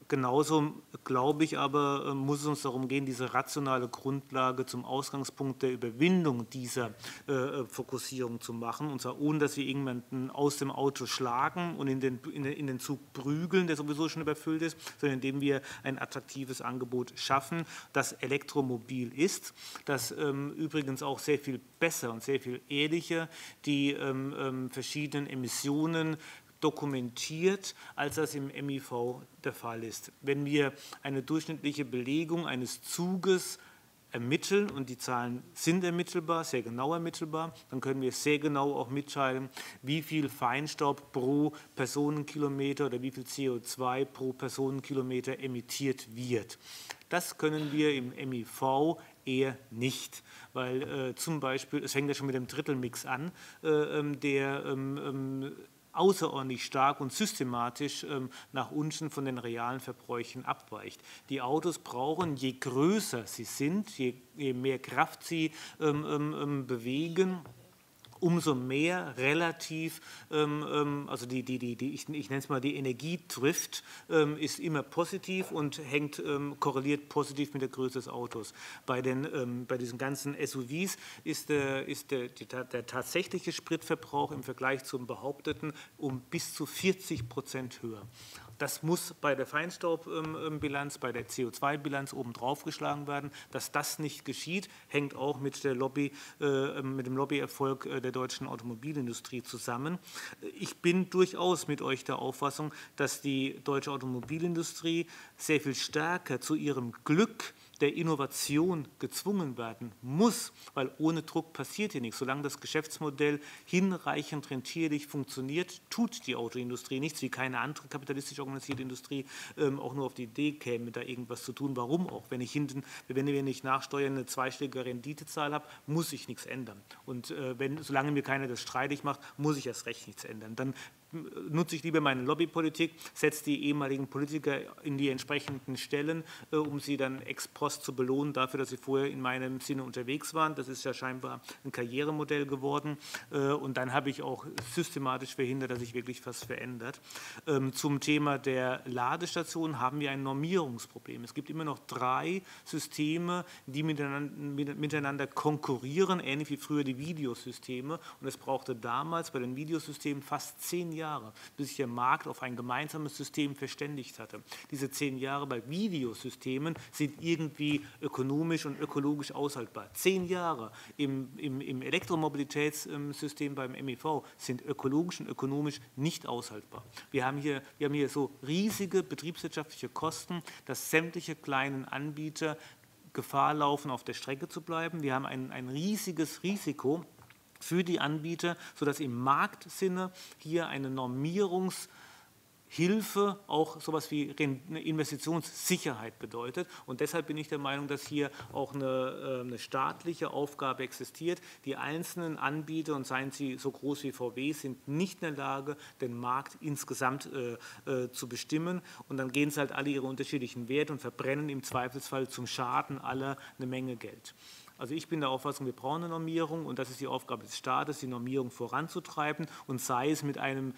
[SPEAKER 3] genauso, glaube ich, aber muss es uns darum gehen, diese rationale Grundlage zum Ausgangspunkt der Überwindung dieser äh, Fokussierung zu machen, und zwar ohne, dass wir irgendjemanden aus dem Auto schlagen und in den, in den, in den Zug prügeln, der sowieso schon überfüllt ist, sondern indem wir ein attraktives Angebot schaffen, das elektromobil ist, das ähm, übrigens auch sehr viel besser und sehr viel ehrlicher die ähm, ähm, verschiedenen Emissionen dokumentiert, als das im M I V der Fall ist. Wenn wir eine durchschnittliche Belegung eines Zuges ermitteln, und die Zahlen sind ermittelbar, sehr genau ermittelbar, dann können wir sehr genau auch mitteilen, wie viel Feinstaub pro Personenkilometer oder wie viel C O zwei pro Personenkilometer emittiert wird. Das können wir im M I V eher nicht, weil äh, zum Beispiel, es fängt ja schon mit dem Drittelmix an, äh, der ähm, außerordentlich stark und systematisch ähm, nach unten von den realen Verbräuchen abweicht. Die Autos brauchen, je größer sie sind, je, je mehr Kraft sie ähm, ähm, bewegen, umso mehr relativ, ähm, also die, die, die, die, ich, ich nenne es mal die Energiedrift, ähm, ist immer positiv und hängt, ähm, korreliert positiv mit der Größe des Autos. Bei, den, ähm, bei diesen ganzen S U Vs ist, der, ist der, der, der tatsächliche Spritverbrauch im Vergleich zum behaupteten um bis zu vierzig Prozent höher. Das muss bei der Feinstaubbilanz, bei der C O zwei Bilanz oben drauf geschlagen werden. Dass das nicht geschieht, hängt auch mit, der Lobby, äh, mit dem Lobbyerfolg der deutschen Automobilindustrie zusammen. Ich bin durchaus mit euch der Auffassung, dass die deutsche Automobilindustrie sehr viel stärker zu ihrem Glück der Innovation gezwungen werden muss, weil ohne Druck passiert hier nichts. Solange das Geschäftsmodell hinreichend rentierlich funktioniert, tut die Autoindustrie nichts, wie keine andere kapitalistisch organisierte Industrie ähm, auch nur auf die Idee käme, da irgendwas zu tun. Warum auch? Wenn ich hinten, wenn wir nicht nachsteuern, eine zweistellige Renditezahl habe, muss ich nichts ändern. Und äh, wenn, solange mir keiner das streitig macht, muss ich erst recht nichts ändern. Dann nutze ich lieber meine Lobbypolitik, setze die ehemaligen Politiker in die entsprechenden Stellen, äh, um sie dann ex post zu belohnen dafür, dass sie vorher in meinem Sinne unterwegs waren. Das ist ja scheinbar ein Karrieremodell geworden. Äh, und dann habe ich auch systematisch verhindert, dass sich wirklich was verändert. Ähm, zum Thema der Ladestationen haben wir ein Normierungsproblem. Es gibt immer noch drei Systeme, die miteinander, miteinander konkurrieren, ähnlich wie früher die Videosysteme. Und es brauchte damals bei den Videosystemen fast zehn Jahre. Jahre, bis sich der Markt auf ein gemeinsames System verständigt hatte. Diese zehn Jahre bei Videosystemen sind irgendwie ökonomisch und ökologisch aushaltbar. Zehn Jahre im, im, im Elektromobilitätssystem beim M I V sind ökologisch und ökonomisch nicht aushaltbar. Wir haben hier, wir haben hier so riesige betriebswirtschaftliche Kosten, dass sämtliche kleinen Anbieter Gefahr laufen, auf der Strecke zu bleiben. Wir haben ein, ein riesiges Risiko für die Anbieter, sodass im Marktsinne hier eine Normierungshilfe auch sowas wie eine Investitionssicherheit bedeutet. Und deshalb bin ich der Meinung, dass hier auch eine, eine staatliche Aufgabe existiert. Die einzelnen Anbieter, und seien sie so groß wie V W, sind nicht in der Lage, den Markt insgesamt äh, äh, zu bestimmen. Und dann gehen sie halt alle ihre unterschiedlichen Werte und verbrennen im Zweifelsfall zum Schaden aller eine Menge Geld. Also ich bin der Auffassung, wir brauchen eine Normierung, und das ist die Aufgabe des Staates, die Normierung voranzutreiben, und sei es mit einem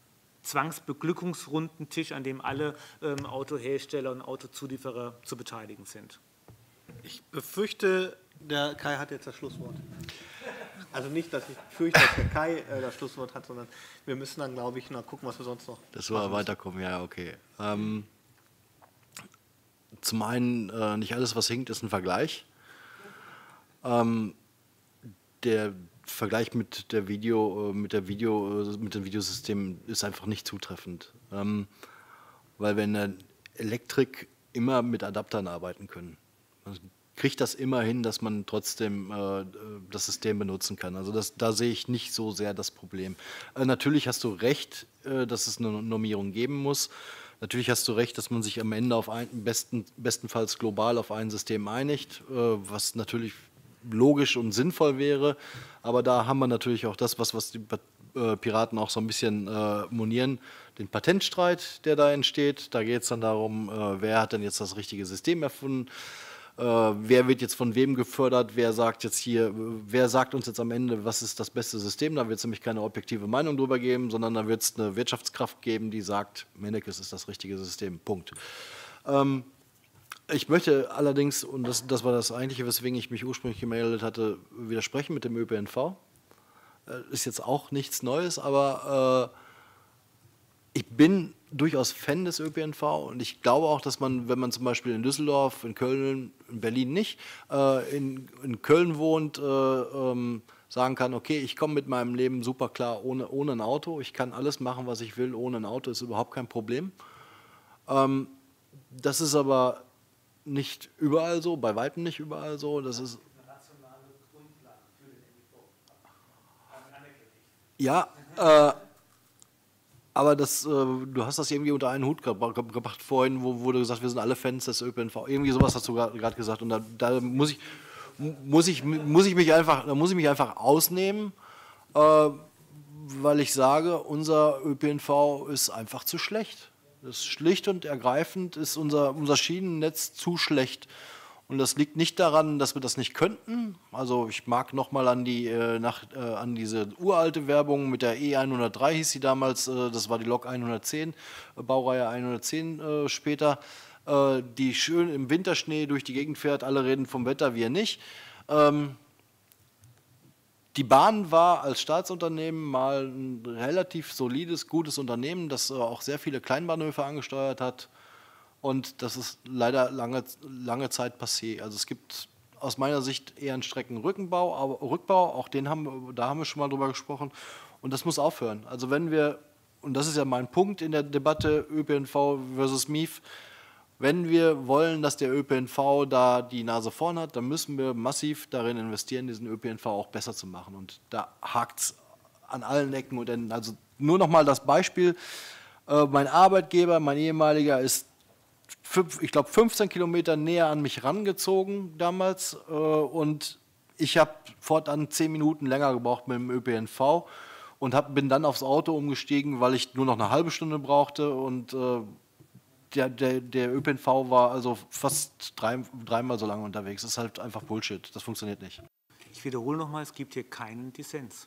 [SPEAKER 3] Zwangsbeglückungsrundentisch, an dem alle ähm, Autohersteller und Autozulieferer zu beteiligen sind.
[SPEAKER 1] Ich befürchte, der Kai hat jetzt das Schlusswort. Also nicht, dass ich fürchte, dass der Kai äh, das Schlusswort hat, sondern wir müssen dann, glaube ich, noch gucken, was wir sonst noch
[SPEAKER 4] Das war weiterkommen, ja, okay. Ähm, zum einen, äh, nicht alles, was hinkt, ist ein Vergleich. Ähm, der Vergleich mit der Video, mit der Video, mit dem Videosystem ist einfach nicht zutreffend, ähm, weil wir in der Elektrik immer mit Adaptern arbeiten können. Man kriegt das immer hin, dass man trotzdem äh, das System benutzen kann. Also das, da sehe ich nicht so sehr das Problem. Äh, natürlich hast du recht, äh, dass es eine Normierung geben muss. Natürlich hast du recht, dass man sich am Ende auf ein, besten, bestenfalls global auf ein System einigt, äh, was natürlich logisch und sinnvoll wäre, aber da haben wir natürlich auch das, was, was die äh, Piraten auch so ein bisschen äh, monieren, den Patentstreit, der da entsteht. Da geht es dann darum, äh, wer hat denn jetzt das richtige System erfunden, äh, wer wird jetzt von wem gefördert, wer sagt jetzt hier, wer sagt uns jetzt am Ende, was ist das beste System. Da wird es nämlich keine objektive Meinung drüber geben, sondern da wird es eine Wirtschaftskraft geben, die sagt, Mennekes ist das richtige System, Punkt. Ähm, ich möchte allerdings, und das, das war das Eigentliche, weswegen ich mich ursprünglich gemeldet hatte, widersprechen mit dem Ö P N V. Äh, ist jetzt auch nichts Neues, aber äh, ich bin durchaus Fan des Ö P N V und ich glaube auch, dass man, wenn man zum Beispiel in Düsseldorf, in Köln, in Berlin nicht, äh, in, in Köln wohnt, äh, ähm, sagen kann, okay, ich komme mit meinem Leben super klar ohne, ohne ein Auto, ich kann alles machen, was ich will, ohne ein Auto, ist überhaupt kein Problem. Ähm, das ist aber nicht überall so, bei weitem nicht überall so. Das ist ja, äh, aber das, äh, du hast das irgendwie unter einen Hut ge ge gebracht vorhin, wo wurde gesagt, wir sind alle Fans des Ö P N V. Irgendwie sowas hast du gerade gesagt. Und da, da muss ich, muss ich, muss ich mich einfach, da muss ich mich einfach ausnehmen, äh, weil ich sage, unser Ö P N V ist einfach zu schlecht. Das ist schlicht und ergreifend ist unser, unser Schienennetz zu schlecht. Und das liegt nicht daran, dass wir das nicht könnten. Also ich mag nochmal an, die, äh, nach, äh, an diese uralte Werbung mit der E hundertdrei hieß sie damals, äh, das war die Lok hundertzehn, äh, Baureihe hundertzehn äh, später, äh, die schön im Winterschnee durch die Gegend fährt, alle reden vom Wetter, wir nicht. Ähm, die Bahn war als Staatsunternehmen mal ein relativ solides, gutes Unternehmen, das äh, auch sehr viele Kleinbahnhöfe angesteuert hat. Und das ist leider lange, lange Zeit passé. Also es gibt aus meiner Sicht eher einen Streckenrückbau, aber Rückbau, auch den haben, da haben wir schon mal drüber gesprochen. Und das muss aufhören. Also wenn wir, und das ist ja mein Punkt in der Debatte Ö P N V versus M I F, wenn wir wollen, dass der Ö P N V da die Nase vorn hat, dann müssen wir massiv darin investieren, diesen Ö P N V auch besser zu machen. Und da hakt es an allen Ecken und Enden. Also nur noch mal das Beispiel. Äh, mein Arbeitgeber, mein ehemaliger, ist ich glaube, fünfzehn Kilometer näher an mich rangezogen damals äh, und ich habe fortan zehn Minuten länger gebraucht mit dem Ö P N V und hab, bin dann aufs Auto umgestiegen, weil ich nur noch eine halbe Stunde brauchte und äh, der, der, der Ö P N V war also fast drei, dreimal so lange unterwegs. Das ist halt einfach Bullshit, das funktioniert nicht.
[SPEAKER 3] Ich wiederhole nochmal, es gibt hier keinen Dissens.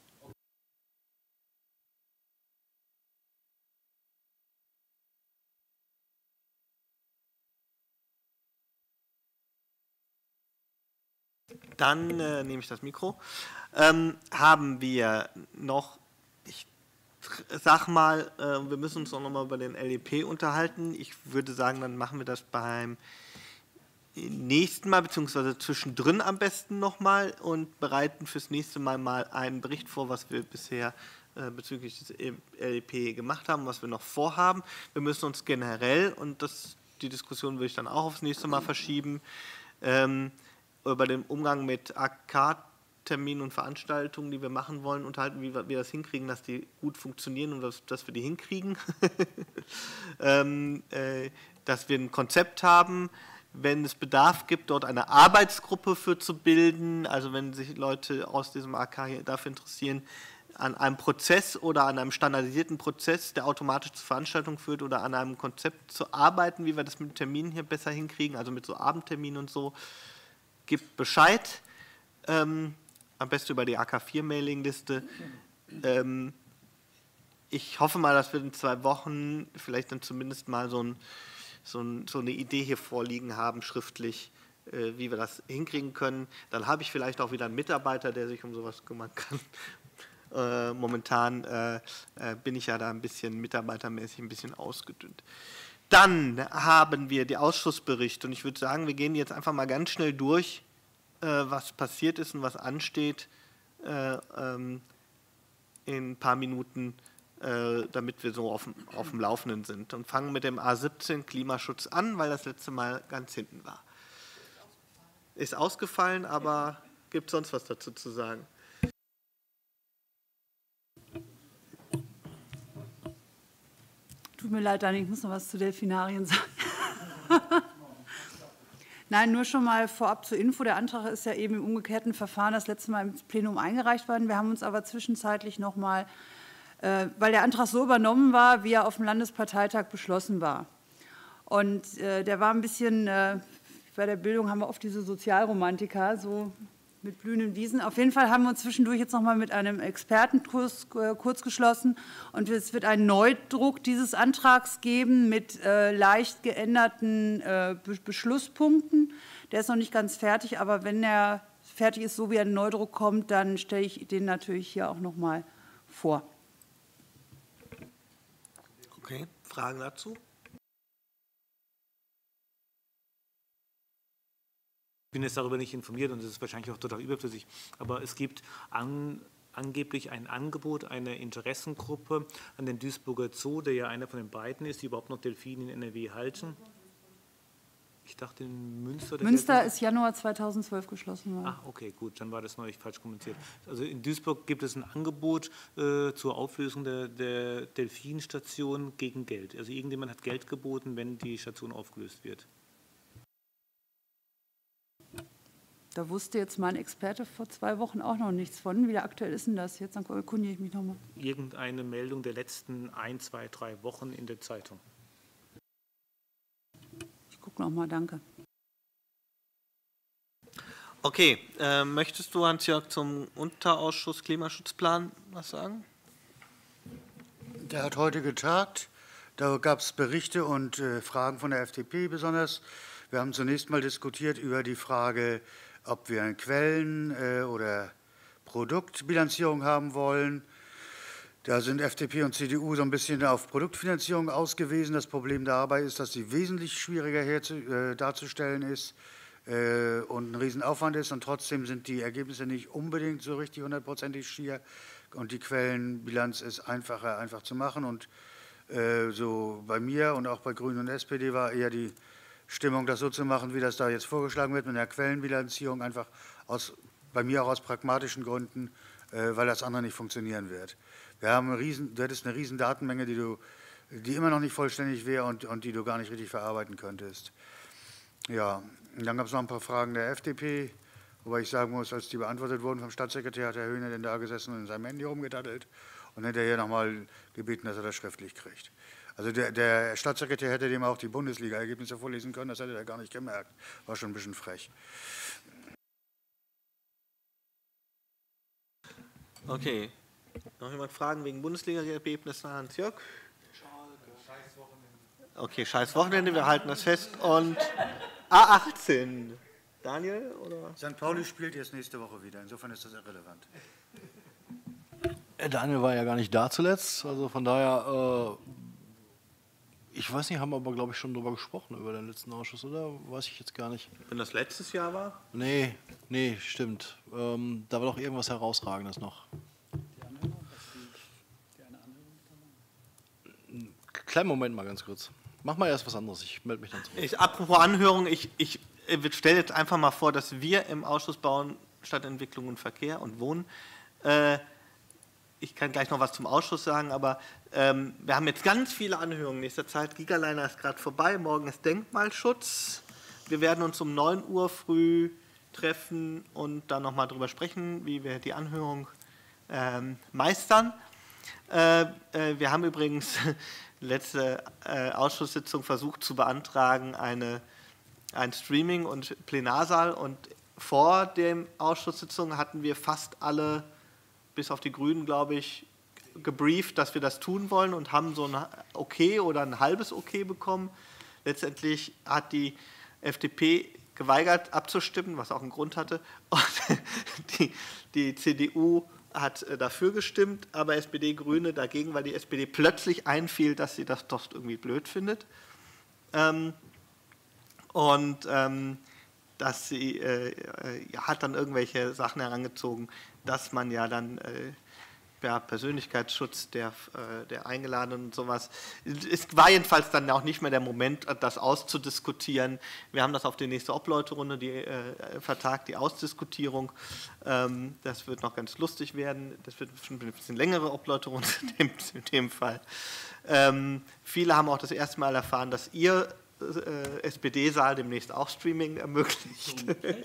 [SPEAKER 1] Dann äh, nehme ich das Mikro. Ähm, haben wir noch, ich sag mal, äh, wir müssen uns auch noch mal über den L E P unterhalten. Ich würde sagen, dann machen wir das beim nächsten Mal, beziehungsweise zwischendrin am besten nochmal und bereiten fürs nächste Mal mal einen Bericht vor, was wir bisher äh, bezüglich des L E P gemacht haben, was wir noch vorhaben. Wir müssen uns generell, und das, die Diskussion würde ich dann auch aufs nächste Mal verschieben, ähm, über den Umgang mit A K-Terminen und Veranstaltungen, die wir machen wollen, unterhalten, wie wir, wir das hinkriegen, dass die gut funktionieren und dass, dass wir die hinkriegen. ähm, äh, dass wir ein Konzept haben, wenn es Bedarf gibt, dort eine Arbeitsgruppe für zu bilden, also wenn sich Leute aus diesem A K hier dafür interessieren, an einem Prozess oder an einem standardisierten Prozess, der automatisch zur Veranstaltung führt, oder an einem Konzept zu arbeiten, wie wir das mit Terminen hier besser hinkriegen, also mit so Abendterminen und so, gibt Bescheid, ähm, am besten über die A K vier Mailingliste. Ähm, ich hoffe mal, dass wir in zwei Wochen vielleicht dann zumindest mal so, ein, so, ein, so eine Idee hier vorliegen haben, schriftlich, äh, wie wir das hinkriegen können. Dann habe ich vielleicht auch wieder einen Mitarbeiter, der sich um sowas kümmern kann. Äh, momentan äh, äh, bin ich ja da ein bisschen mitarbeitermäßig ein bisschen ausgedünnt. Dann haben wir die Ausschussberichte und ich würde sagen, wir gehen jetzt einfach mal ganz schnell durch, äh, was passiert ist und was ansteht äh, ähm, in ein paar Minuten, äh, damit wir so auf, auf dem Laufenden sind. Und fangen mit dem A siebzehn Klimaschutz an, weil das letzte Mal ganz hinten war. Ist ausgefallen, aber gibt es sonst was dazu zu sagen?
[SPEAKER 5] Tut mir leid, Dani, ich muss noch was zu Delfinarien sagen. Nein, nur schon mal vorab zur Info. Der Antrag ist ja eben im umgekehrten Verfahren das letzte Mal im Plenum eingereicht worden. Wir haben uns aber zwischenzeitlich noch mal, äh, weil der Antrag so übernommen war, wie er auf dem Landesparteitag beschlossen war. Und äh, der war ein bisschen, äh, bei der Bildung haben wir oft diese Sozialromantiker, so mit blühenden Wiesen. Auf jeden Fall haben wir uns zwischendurch jetzt noch mal mit einem Expertenkurs äh, kurz geschlossen und es wird einen Neudruck dieses Antrags geben mit äh, leicht geänderten äh, Be Beschlusspunkten. Der ist noch nicht ganz fertig, aber wenn er fertig ist, so wie ein Neudruck kommt, dann stelle ich den natürlich hier auch noch mal vor.
[SPEAKER 1] Okay, Fragen dazu?
[SPEAKER 3] Ich bin jetzt darüber nicht informiert und das ist wahrscheinlich auch total überflüssig, aber es gibt an, angeblich ein Angebot einer Interessengruppe an den Duisburger Zoo, der ja einer von den beiden ist, die überhaupt noch Delfine in N R W halten. Ich dachte in Münster...
[SPEAKER 5] Münster ist Januar zweitausendzwölf geschlossen worden.
[SPEAKER 3] Ah, okay, gut, dann war das neulich falsch kommuniziert. Also in Duisburg gibt es ein Angebot äh, zur Auflösung der, der Delfinstation gegen Geld. Also irgendjemand hat Geld geboten, wenn die Station aufgelöst wird.
[SPEAKER 5] Da wusste jetzt mein Experte vor zwei Wochen auch noch nichts von. Wie aktuell ist denn das? Jetzt erkundige ich mich nochmal.
[SPEAKER 3] Irgendeine Meldung der letzten ein, zwei, drei Wochen in der Zeitung.
[SPEAKER 5] Ich gucke nochmal, danke.
[SPEAKER 1] Okay, äh, möchtest du, Hans-Jörg, zum Unterausschuss Klimaschutzplan was sagen?
[SPEAKER 7] Der hat heute getagt. Da gab es Berichte und äh, Fragen von der F D P besonders. Wir haben zunächst mal diskutiert über die Frage, ob wir Quellen- äh, oder Produktbilanzierung haben wollen. Da sind F D P und C D U so ein bisschen auf Produktfinanzierung ausgewiesen. Das Problem dabei ist, dass sie wesentlich schwieriger herzu, äh, darzustellen ist äh, und ein Riesenaufwand ist. Und trotzdem sind die Ergebnisse nicht unbedingt so richtig hundertprozentig schier. Und die Quellenbilanz ist einfacher, einfach zu machen. Und äh, so bei mir und auch bei Grünen und S P D war eher die Stimmung, das so zu machen, wie das da jetzt vorgeschlagen wird, mit einer Quellenbilanzierung, einfach aus, bei mir auch aus pragmatischen Gründen, äh, weil das andere nicht funktionieren wird. Wir haben eine riesen, du hättest eine riesen Datenmenge, die, du, die immer noch nicht vollständig wäre und, und die du gar nicht richtig verarbeiten könntest. Ja, und dann gab es noch ein paar Fragen der F D P, wobei ich sagen muss, als die beantwortet wurden vom Staatssekretär, hat Herr Höhne denn da gesessen und in seinem Handy rumgedattelt und hinterher nochmal gebeten, dass er das schriftlich kriegt. Also der, der Staatssekretär hätte dem auch die Bundesliga-Ergebnisse vorlesen können, das hätte er gar nicht gemerkt. War schon ein bisschen frech.
[SPEAKER 1] Okay. Noch jemand Fragen wegen Bundesliga-Ergebnissen an Hans-Jörg? Okay, scheiß Wochenende, wir halten das fest. Und A achtzehn. Daniel? Oder?
[SPEAKER 7] Sankt Pauli spielt jetzt nächste Woche wieder, insofern ist das irrelevant.
[SPEAKER 4] Daniel war ja gar nicht da zuletzt, also von daher... Äh Ich weiß nicht, haben wir aber, glaube ich, schon darüber gesprochen, über den letzten Ausschuss, oder? Weiß ich jetzt gar nicht.
[SPEAKER 1] Wenn das letztes Jahr war?
[SPEAKER 4] Nee, nee, stimmt. Ähm, da war doch irgendwas Herausragendes noch. Kleinen Moment mal ganz kurz. Mach mal erst was anderes, ich melde mich dann zurück.
[SPEAKER 1] Ich, apropos Anhörung, ich, ich, ich stelle jetzt einfach mal vor, dass wir im Ausschuss Bauen, Stadtentwicklung und Verkehr und Wohnen, äh, ich kann gleich noch was zum Ausschuss sagen, aber ähm, wir haben jetzt ganz viele Anhörungen in nächster Zeit. Gigaliner ist gerade vorbei, morgen ist Denkmalschutz. Wir werden uns um neun Uhr früh treffen und dann nochmal darüber sprechen, wie wir die Anhörung ähm, meistern. Äh, äh, wir haben übrigens letzte äh, Ausschusssitzung versucht zu beantragen, eine, ein Streaming- und Plenarsaal. Und vor der Ausschusssitzung hatten wir fast alle, bis auf die Grünen, glaube ich, gebrieft, dass wir das tun wollen und haben so ein Okay oder ein halbes Okay bekommen. Letztendlich hat die F D P geweigert abzustimmen, was auch einen Grund hatte. Und die, die C D U hat dafür gestimmt, aber S P D, Grüne dagegen, weil die S P D plötzlich einfiel, dass sie das doch irgendwie blöd findet. Ähm, und ähm, dass sie äh, äh, hat dann irgendwelche Sachen herangezogen, dass man ja dann äh, ja, Persönlichkeitsschutz der, äh, der Eingeladenen und sowas. Es war jedenfalls dann auch nicht mehr der Moment, das auszudiskutieren. Wir haben das auf die nächste Obleuterunde die, äh, vertagt, die Ausdiskutierung. Ähm, das wird noch ganz lustig werden. Das wird schon ein bisschen längere Obleuterunde in dem, in dem Fall. Ähm, viele haben auch das erste Mal erfahren, dass ihr Äh, S P D-Saal demnächst auch Streaming ermöglicht.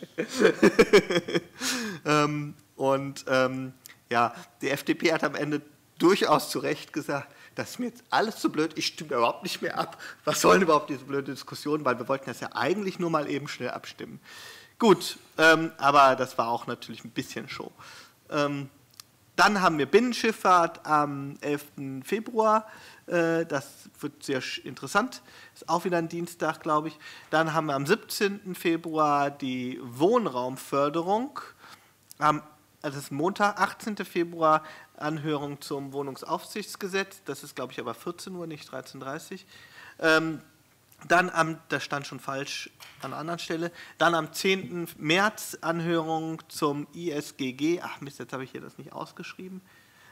[SPEAKER 1] ähm, und ähm, ja, die F D P hat am Ende durchaus zu Recht gesagt, das ist mir jetzt alles zu blöd, ich stimme überhaupt nicht mehr ab. Was sollen überhaupt diese blöde Diskussion, weil wir wollten das ja eigentlich nur mal eben schnell abstimmen. Gut, ähm, aber das war auch natürlich ein bisschen Show. Ähm, dann haben wir Binnenschifffahrt am elften Februar. Äh, das wird sehr interessant. Ist auch wieder ein Dienstag, glaube ich. Dann haben wir am siebzehnten Februar die Wohnraumförderung. Am, also das ist Montag, achtzehnten Februar, Anhörung zum Wohnungsaufsichtsgesetz. Das ist, glaube ich, aber vierzehn Uhr, nicht dreizehn Uhr dreißig. Ähm, Dann am, das stand schon falsch an einer anderen Stelle, dann am zehnten März Anhörung zum I S G G. Ach Mist, jetzt habe ich hier das nicht ausgeschrieben.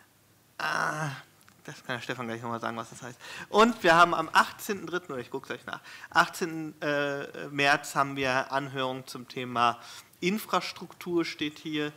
[SPEAKER 1] Ah, das kann der Stefan gleich nochmal sagen, was das heißt. Und wir haben am achtzehnten dritten, oder ich gucke es euch nach, achtzehnten März haben wir Anhörung zum Thema Infrastruktur, steht hier.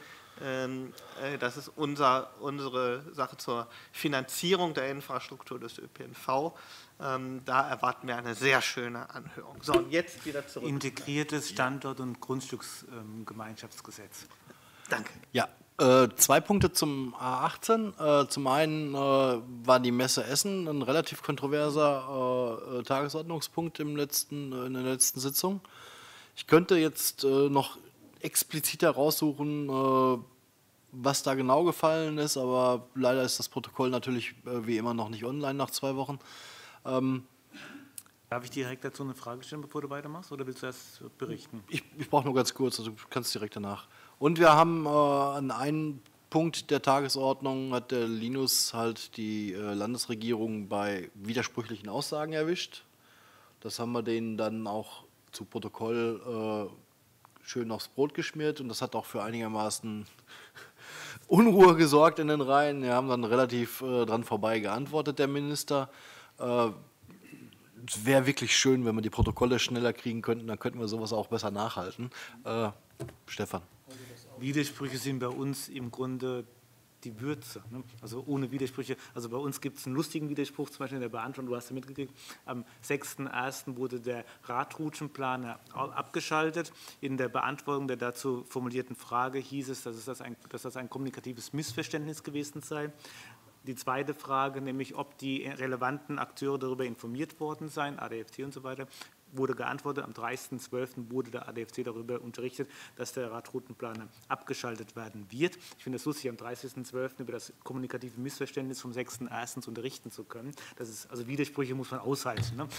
[SPEAKER 1] Das ist unser, unsere Sache zur Finanzierung der Infrastruktur des Ö P N V. Da erwarten wir eine sehr schöne Anhörung. So, und jetzt wieder zurück.
[SPEAKER 3] Integriertes Standort- und Grundstücksgemeinschaftsgesetz.
[SPEAKER 1] Danke.
[SPEAKER 4] Ja, äh, zwei Punkte zum A achtzehn. Äh, zum einen äh, war die Messe Essen ein relativ kontroverser äh, Tagesordnungspunkt im letzten, äh, in der letzten Sitzung. Ich könnte jetzt äh, noch expliziter raussuchen, äh, was da genau gefallen ist, aber leider ist das Protokoll natürlich äh, wie immer noch nicht online nach zwei Wochen. Ähm,
[SPEAKER 3] Darf ich direkt dazu eine Frage stellen, bevor du weitermachst, oder willst du erst berichten?
[SPEAKER 4] Ich, ich brauche nur ganz kurz, also du kannst direkt danach. Und wir haben äh, an einem Punkt der Tagesordnung hat der Linus halt die äh, Landesregierung bei widersprüchlichen Aussagen erwischt. Das haben wir denen dann auch zu Protokoll äh, schön aufs Brot geschmiert und das hat auch für einigermaßen Unruhe gesorgt in den Reihen. Wir haben dann relativ äh, dran vorbei geantwortet, der Minister. Äh, es wäre wirklich schön, wenn wir die Protokolle schneller kriegen könnten, dann könnten wir sowas auch besser nachhalten. Äh, Stefan.
[SPEAKER 3] Widersprüche sind bei uns im Grunde die Würze. Ne? Also ohne Widersprüche. Also bei uns gibt es einen lustigen Widerspruch, zum Beispiel in der Beantwortung, du hast ja mitgekriegt, am sechsten ersten wurde der Radroutenplaner abgeschaltet. In der Beantwortung der dazu formulierten Frage hieß es, dass, es das, ein, dass das ein kommunikatives Missverständnis gewesen sei. Die zweite Frage, nämlich ob die relevanten Akteure darüber informiert worden seien, A D F C und so weiter, wurde geantwortet. Am dreißigsten zwölften wurde der A D F C darüber unterrichtet, dass der Radroutenplaner abgeschaltet werden wird. Ich finde es lustig, am dreißigsten zwölften über das kommunikative Missverständnis vom sechsten ersten unterrichten zu können. Das ist, also Widersprüche muss man aushalten. Ne?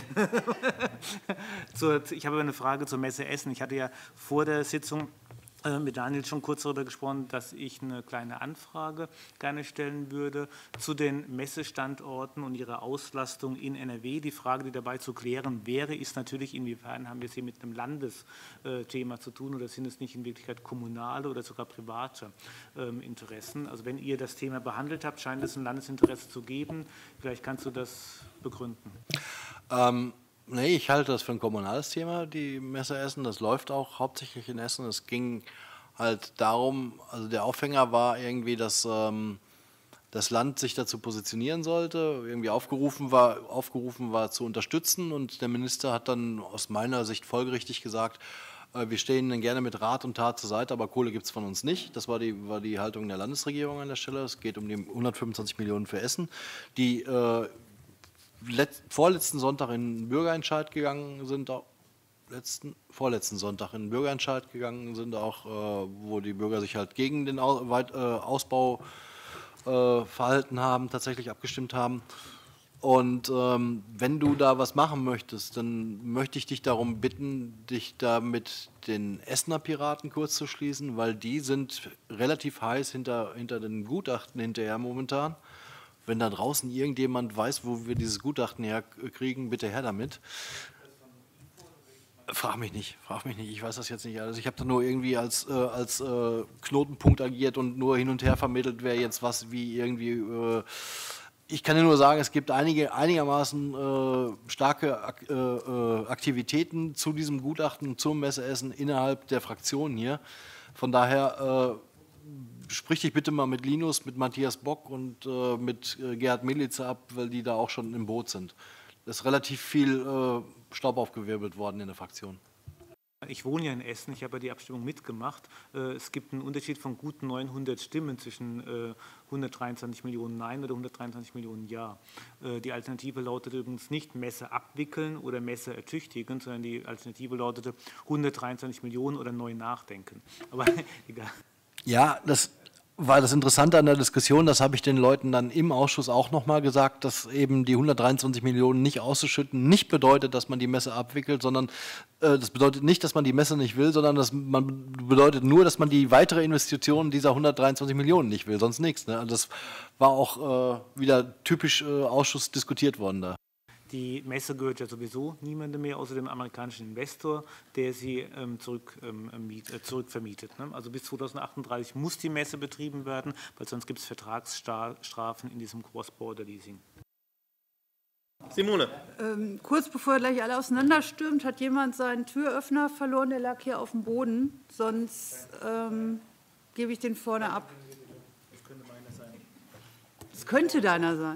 [SPEAKER 3] zur, ich habe eine Frage zur Messe Essen. Ich hatte ja vor der Sitzung mit Daniel schon kurz darüber gesprochen, dass ich eine kleine Anfrage gerne stellen würde zu den Messestandorten und ihrer Auslastung in N R W. Die Frage, die dabei zu klären wäre, ist natürlich, inwiefern haben wir es hier mit einem Landesthema zu tun oder sind es nicht in Wirklichkeit kommunale oder sogar private Interessen? Also wenn ihr das Thema behandelt habt, scheint es ein Landesinteresse zu geben. Vielleicht kannst du das begründen.
[SPEAKER 4] Ähm Nee, ich halte das für ein kommunales Thema, die Messe Essen. Das läuft auch hauptsächlich in Essen. Es ging halt darum, also der Aufhänger war irgendwie, dass ähm, das Land sich dazu positionieren sollte, irgendwie aufgerufen war, aufgerufen war zu unterstützen. Und der Minister hat dann aus meiner Sicht folgerichtig gesagt, äh, wir stehen dann gerne mit Rat und Tat zur Seite, aber Kohle gibt es von uns nicht. Das war die, war die Haltung der Landesregierung an der Stelle. Es geht um die hundertfünfundzwanzig Millionen für Essen, die äh, Letz, vorletzten Sonntag in den Bürgerentscheid gegangen sind, auch letzten, vorletzten Sonntag in den Bürgerentscheid gegangen sind, auch äh, wo die Bürger sich halt gegen den Au, weit, äh, Ausbau äh, verhalten haben, tatsächlich abgestimmt haben. Und ähm, wenn du da was machen möchtest, dann möchte ich dich darum bitten, dich da mit den Essener Piraten kurz zu schließen, weil die sind relativ heiß hinter, hinter den Gutachten hinterher momentan. Wenn da draußen irgendjemand weiß, wo wir dieses Gutachten herkriegen, bitte her damit. Frag mich nicht, frag mich nicht, ich weiß das jetzt nicht alles. Ich habe da nur irgendwie als, äh, als äh, Knotenpunkt agiert und nur hin und her vermittelt, wer jetzt was wie irgendwie... Äh, ich kann dir nur sagen, es gibt einige einigermaßen äh, starke Ak äh, äh, Aktivitäten zu diesem Gutachten, zum Messeessen innerhalb der Fraktion hier. Von daher... Äh, Sprich dich bitte mal mit Linus, mit Matthias Bock und äh, mit äh, Gerhard Melitzer ab, weil die da auch schon im Boot sind. Es ist relativ viel äh, Staub aufgewirbelt worden in der Fraktion.
[SPEAKER 3] Ich wohne ja in Essen, ich habe ja die Abstimmung mitgemacht. Es gibt einen Unterschied von gut neunhundert Stimmen zwischen hundertdreiundzwanzig Millionen Nein oder hundertdreiundzwanzig Millionen Ja. Die Alternative lautete übrigens nicht Messe abwickeln oder Messe ertüchtigen, sondern die Alternative lautete hundertdreiundzwanzig Millionen oder neu nachdenken. Aber egal.
[SPEAKER 4] Ja, das war das Interessante an der Diskussion, das habe ich den Leuten dann im Ausschuss auch nochmal gesagt, dass eben die hundertdreiundzwanzig Millionen nicht auszuschütten nicht bedeutet, dass man die Messe abwickelt, sondern äh, das bedeutet nicht, dass man die Messe nicht will, sondern das man bedeutet nur, dass man die weitere Investition dieser hundertdreiundzwanzig Millionen nicht will, sonst nichts. Ne? Also das war auch äh, wieder typisch äh, Ausschuss diskutiert worden da.
[SPEAKER 3] Die Messe gehört ja sowieso niemandem mehr, außer dem amerikanischen Investor, der sie ähm, zurück, ähm, miet, äh, zurückvermietet. Ne? Also bis zweitausendachtunddreißig muss die Messe betrieben werden, weil sonst gibt es Vertragsstrafen in diesem Cross-Border-Leasing.
[SPEAKER 1] Simone.
[SPEAKER 5] Ähm, kurz bevor gleich alle auseinanderstürmt, hat jemand seinen Türöffner verloren, der lag hier auf dem Boden. Sonst ähm, gebe ich den vorne ab. Das könnte meiner sein. Das könnte deiner sein.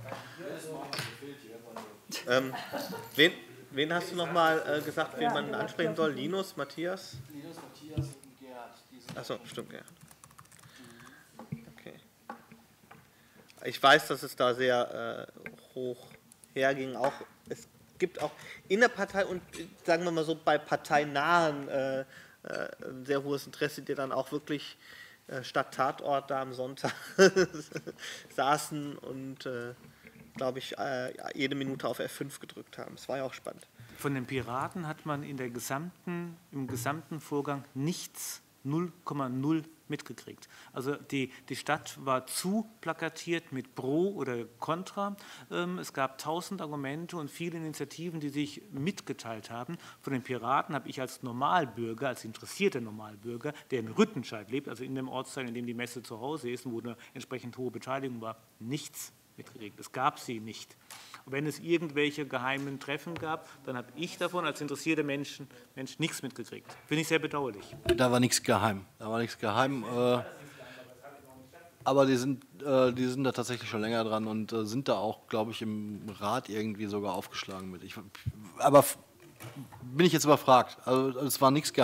[SPEAKER 1] Ähm, wen, wen hast du noch mal äh, gesagt, wen man ansprechen soll? Linus, Matthias?
[SPEAKER 4] Linus, Matthias und Gerhard.
[SPEAKER 1] Achso, stimmt, Gerhard. Okay. Ich weiß, dass es da sehr äh, hoch herging. Auch, es gibt auch in der Partei und sagen wir mal so bei parteinahen äh, äh, ein sehr hohes Interesse, die dann auch wirklich äh, statt Tatort da am Sonntag saßen und äh, glaube ich, jede Minute auf F fünf gedrückt haben. Das war ja auch spannend.
[SPEAKER 3] Von den Piraten hat man in der gesamten, im gesamten Vorgang nichts, null Komma null mitgekriegt. Also die, die Stadt war zu plakatiert mit Pro oder Contra. Es gab tausend Argumente und viele Initiativen, die sich mitgeteilt haben. Von den Piraten habe ich als Normalbürger, als interessierter Normalbürger, der in Rüttenscheid lebt, also in dem Ortsteil, in dem die Messe zu Hause ist, wo eine entsprechend hohe Beteiligung war, nichts mitgekriegt. Es gab sie nicht. Und wenn es irgendwelche geheimen Treffen gab, dann habe ich davon als interessierter Mensch, Mensch nichts mitgekriegt. Finde ich sehr bedauerlich.
[SPEAKER 4] Da war nichts geheim. Da war nichts geheim. Äh, aber die sind, äh, die sind da tatsächlich schon länger dran und äh, sind da auch, glaube ich, im Rat irgendwie sogar aufgeschlagen mit. Ich, aber bin ich jetzt überfragt. Also es war nichts geheim.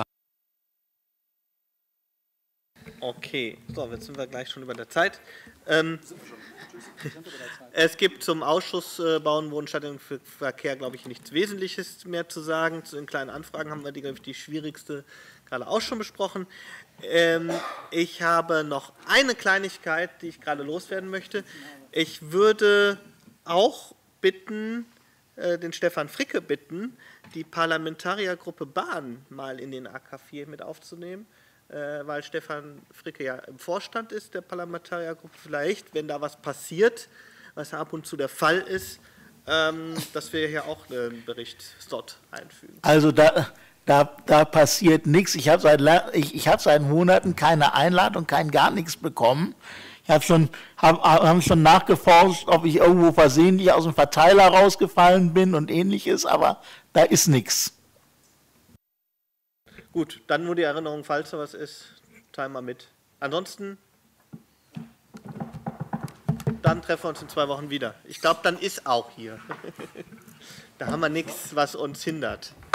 [SPEAKER 1] Okay, so, jetzt sind wir gleich schon über der Zeit. Ähm, es gibt zum Ausschuss äh, Bauen, Wohnen, Stadt und Verkehr, glaube ich, nichts Wesentliches mehr zu sagen. Zu den kleinen Anfragen haben wir die, glaube ich, die schwierigste gerade auch schon besprochen. Ähm, ich habe noch eine Kleinigkeit, die ich gerade loswerden möchte. Ich würde auch bitten, äh, den Stefan Fricke bitten, die Parlamentariergruppe Bahn mal in den A K vier mit aufzunehmen. Weil Stefan Fricke ja im Vorstand ist der Parlamentariergruppe, vielleicht, wenn da was passiert, was ab und zu der Fall ist, ähm, dass wir hier auch einen Berichtsslot einfügen.
[SPEAKER 8] Also da, da, da passiert nichts. Ich habe seit, ich, ich hab seit Monaten keine Einladung, kein gar nichts bekommen. Ich habe schon, hab, hab schon nachgeforscht, ob ich irgendwo versehentlich aus dem Verteiler rausgefallen bin und ähnliches, aber da ist nichts.
[SPEAKER 1] Gut, dann nur die Erinnerung, falls da was ist, teilen wir mit. Ansonsten, dann treffen wir uns in zwei Wochen wieder. Ich glaube, dann ist auch hier. Da haben wir nichts, was uns hindert.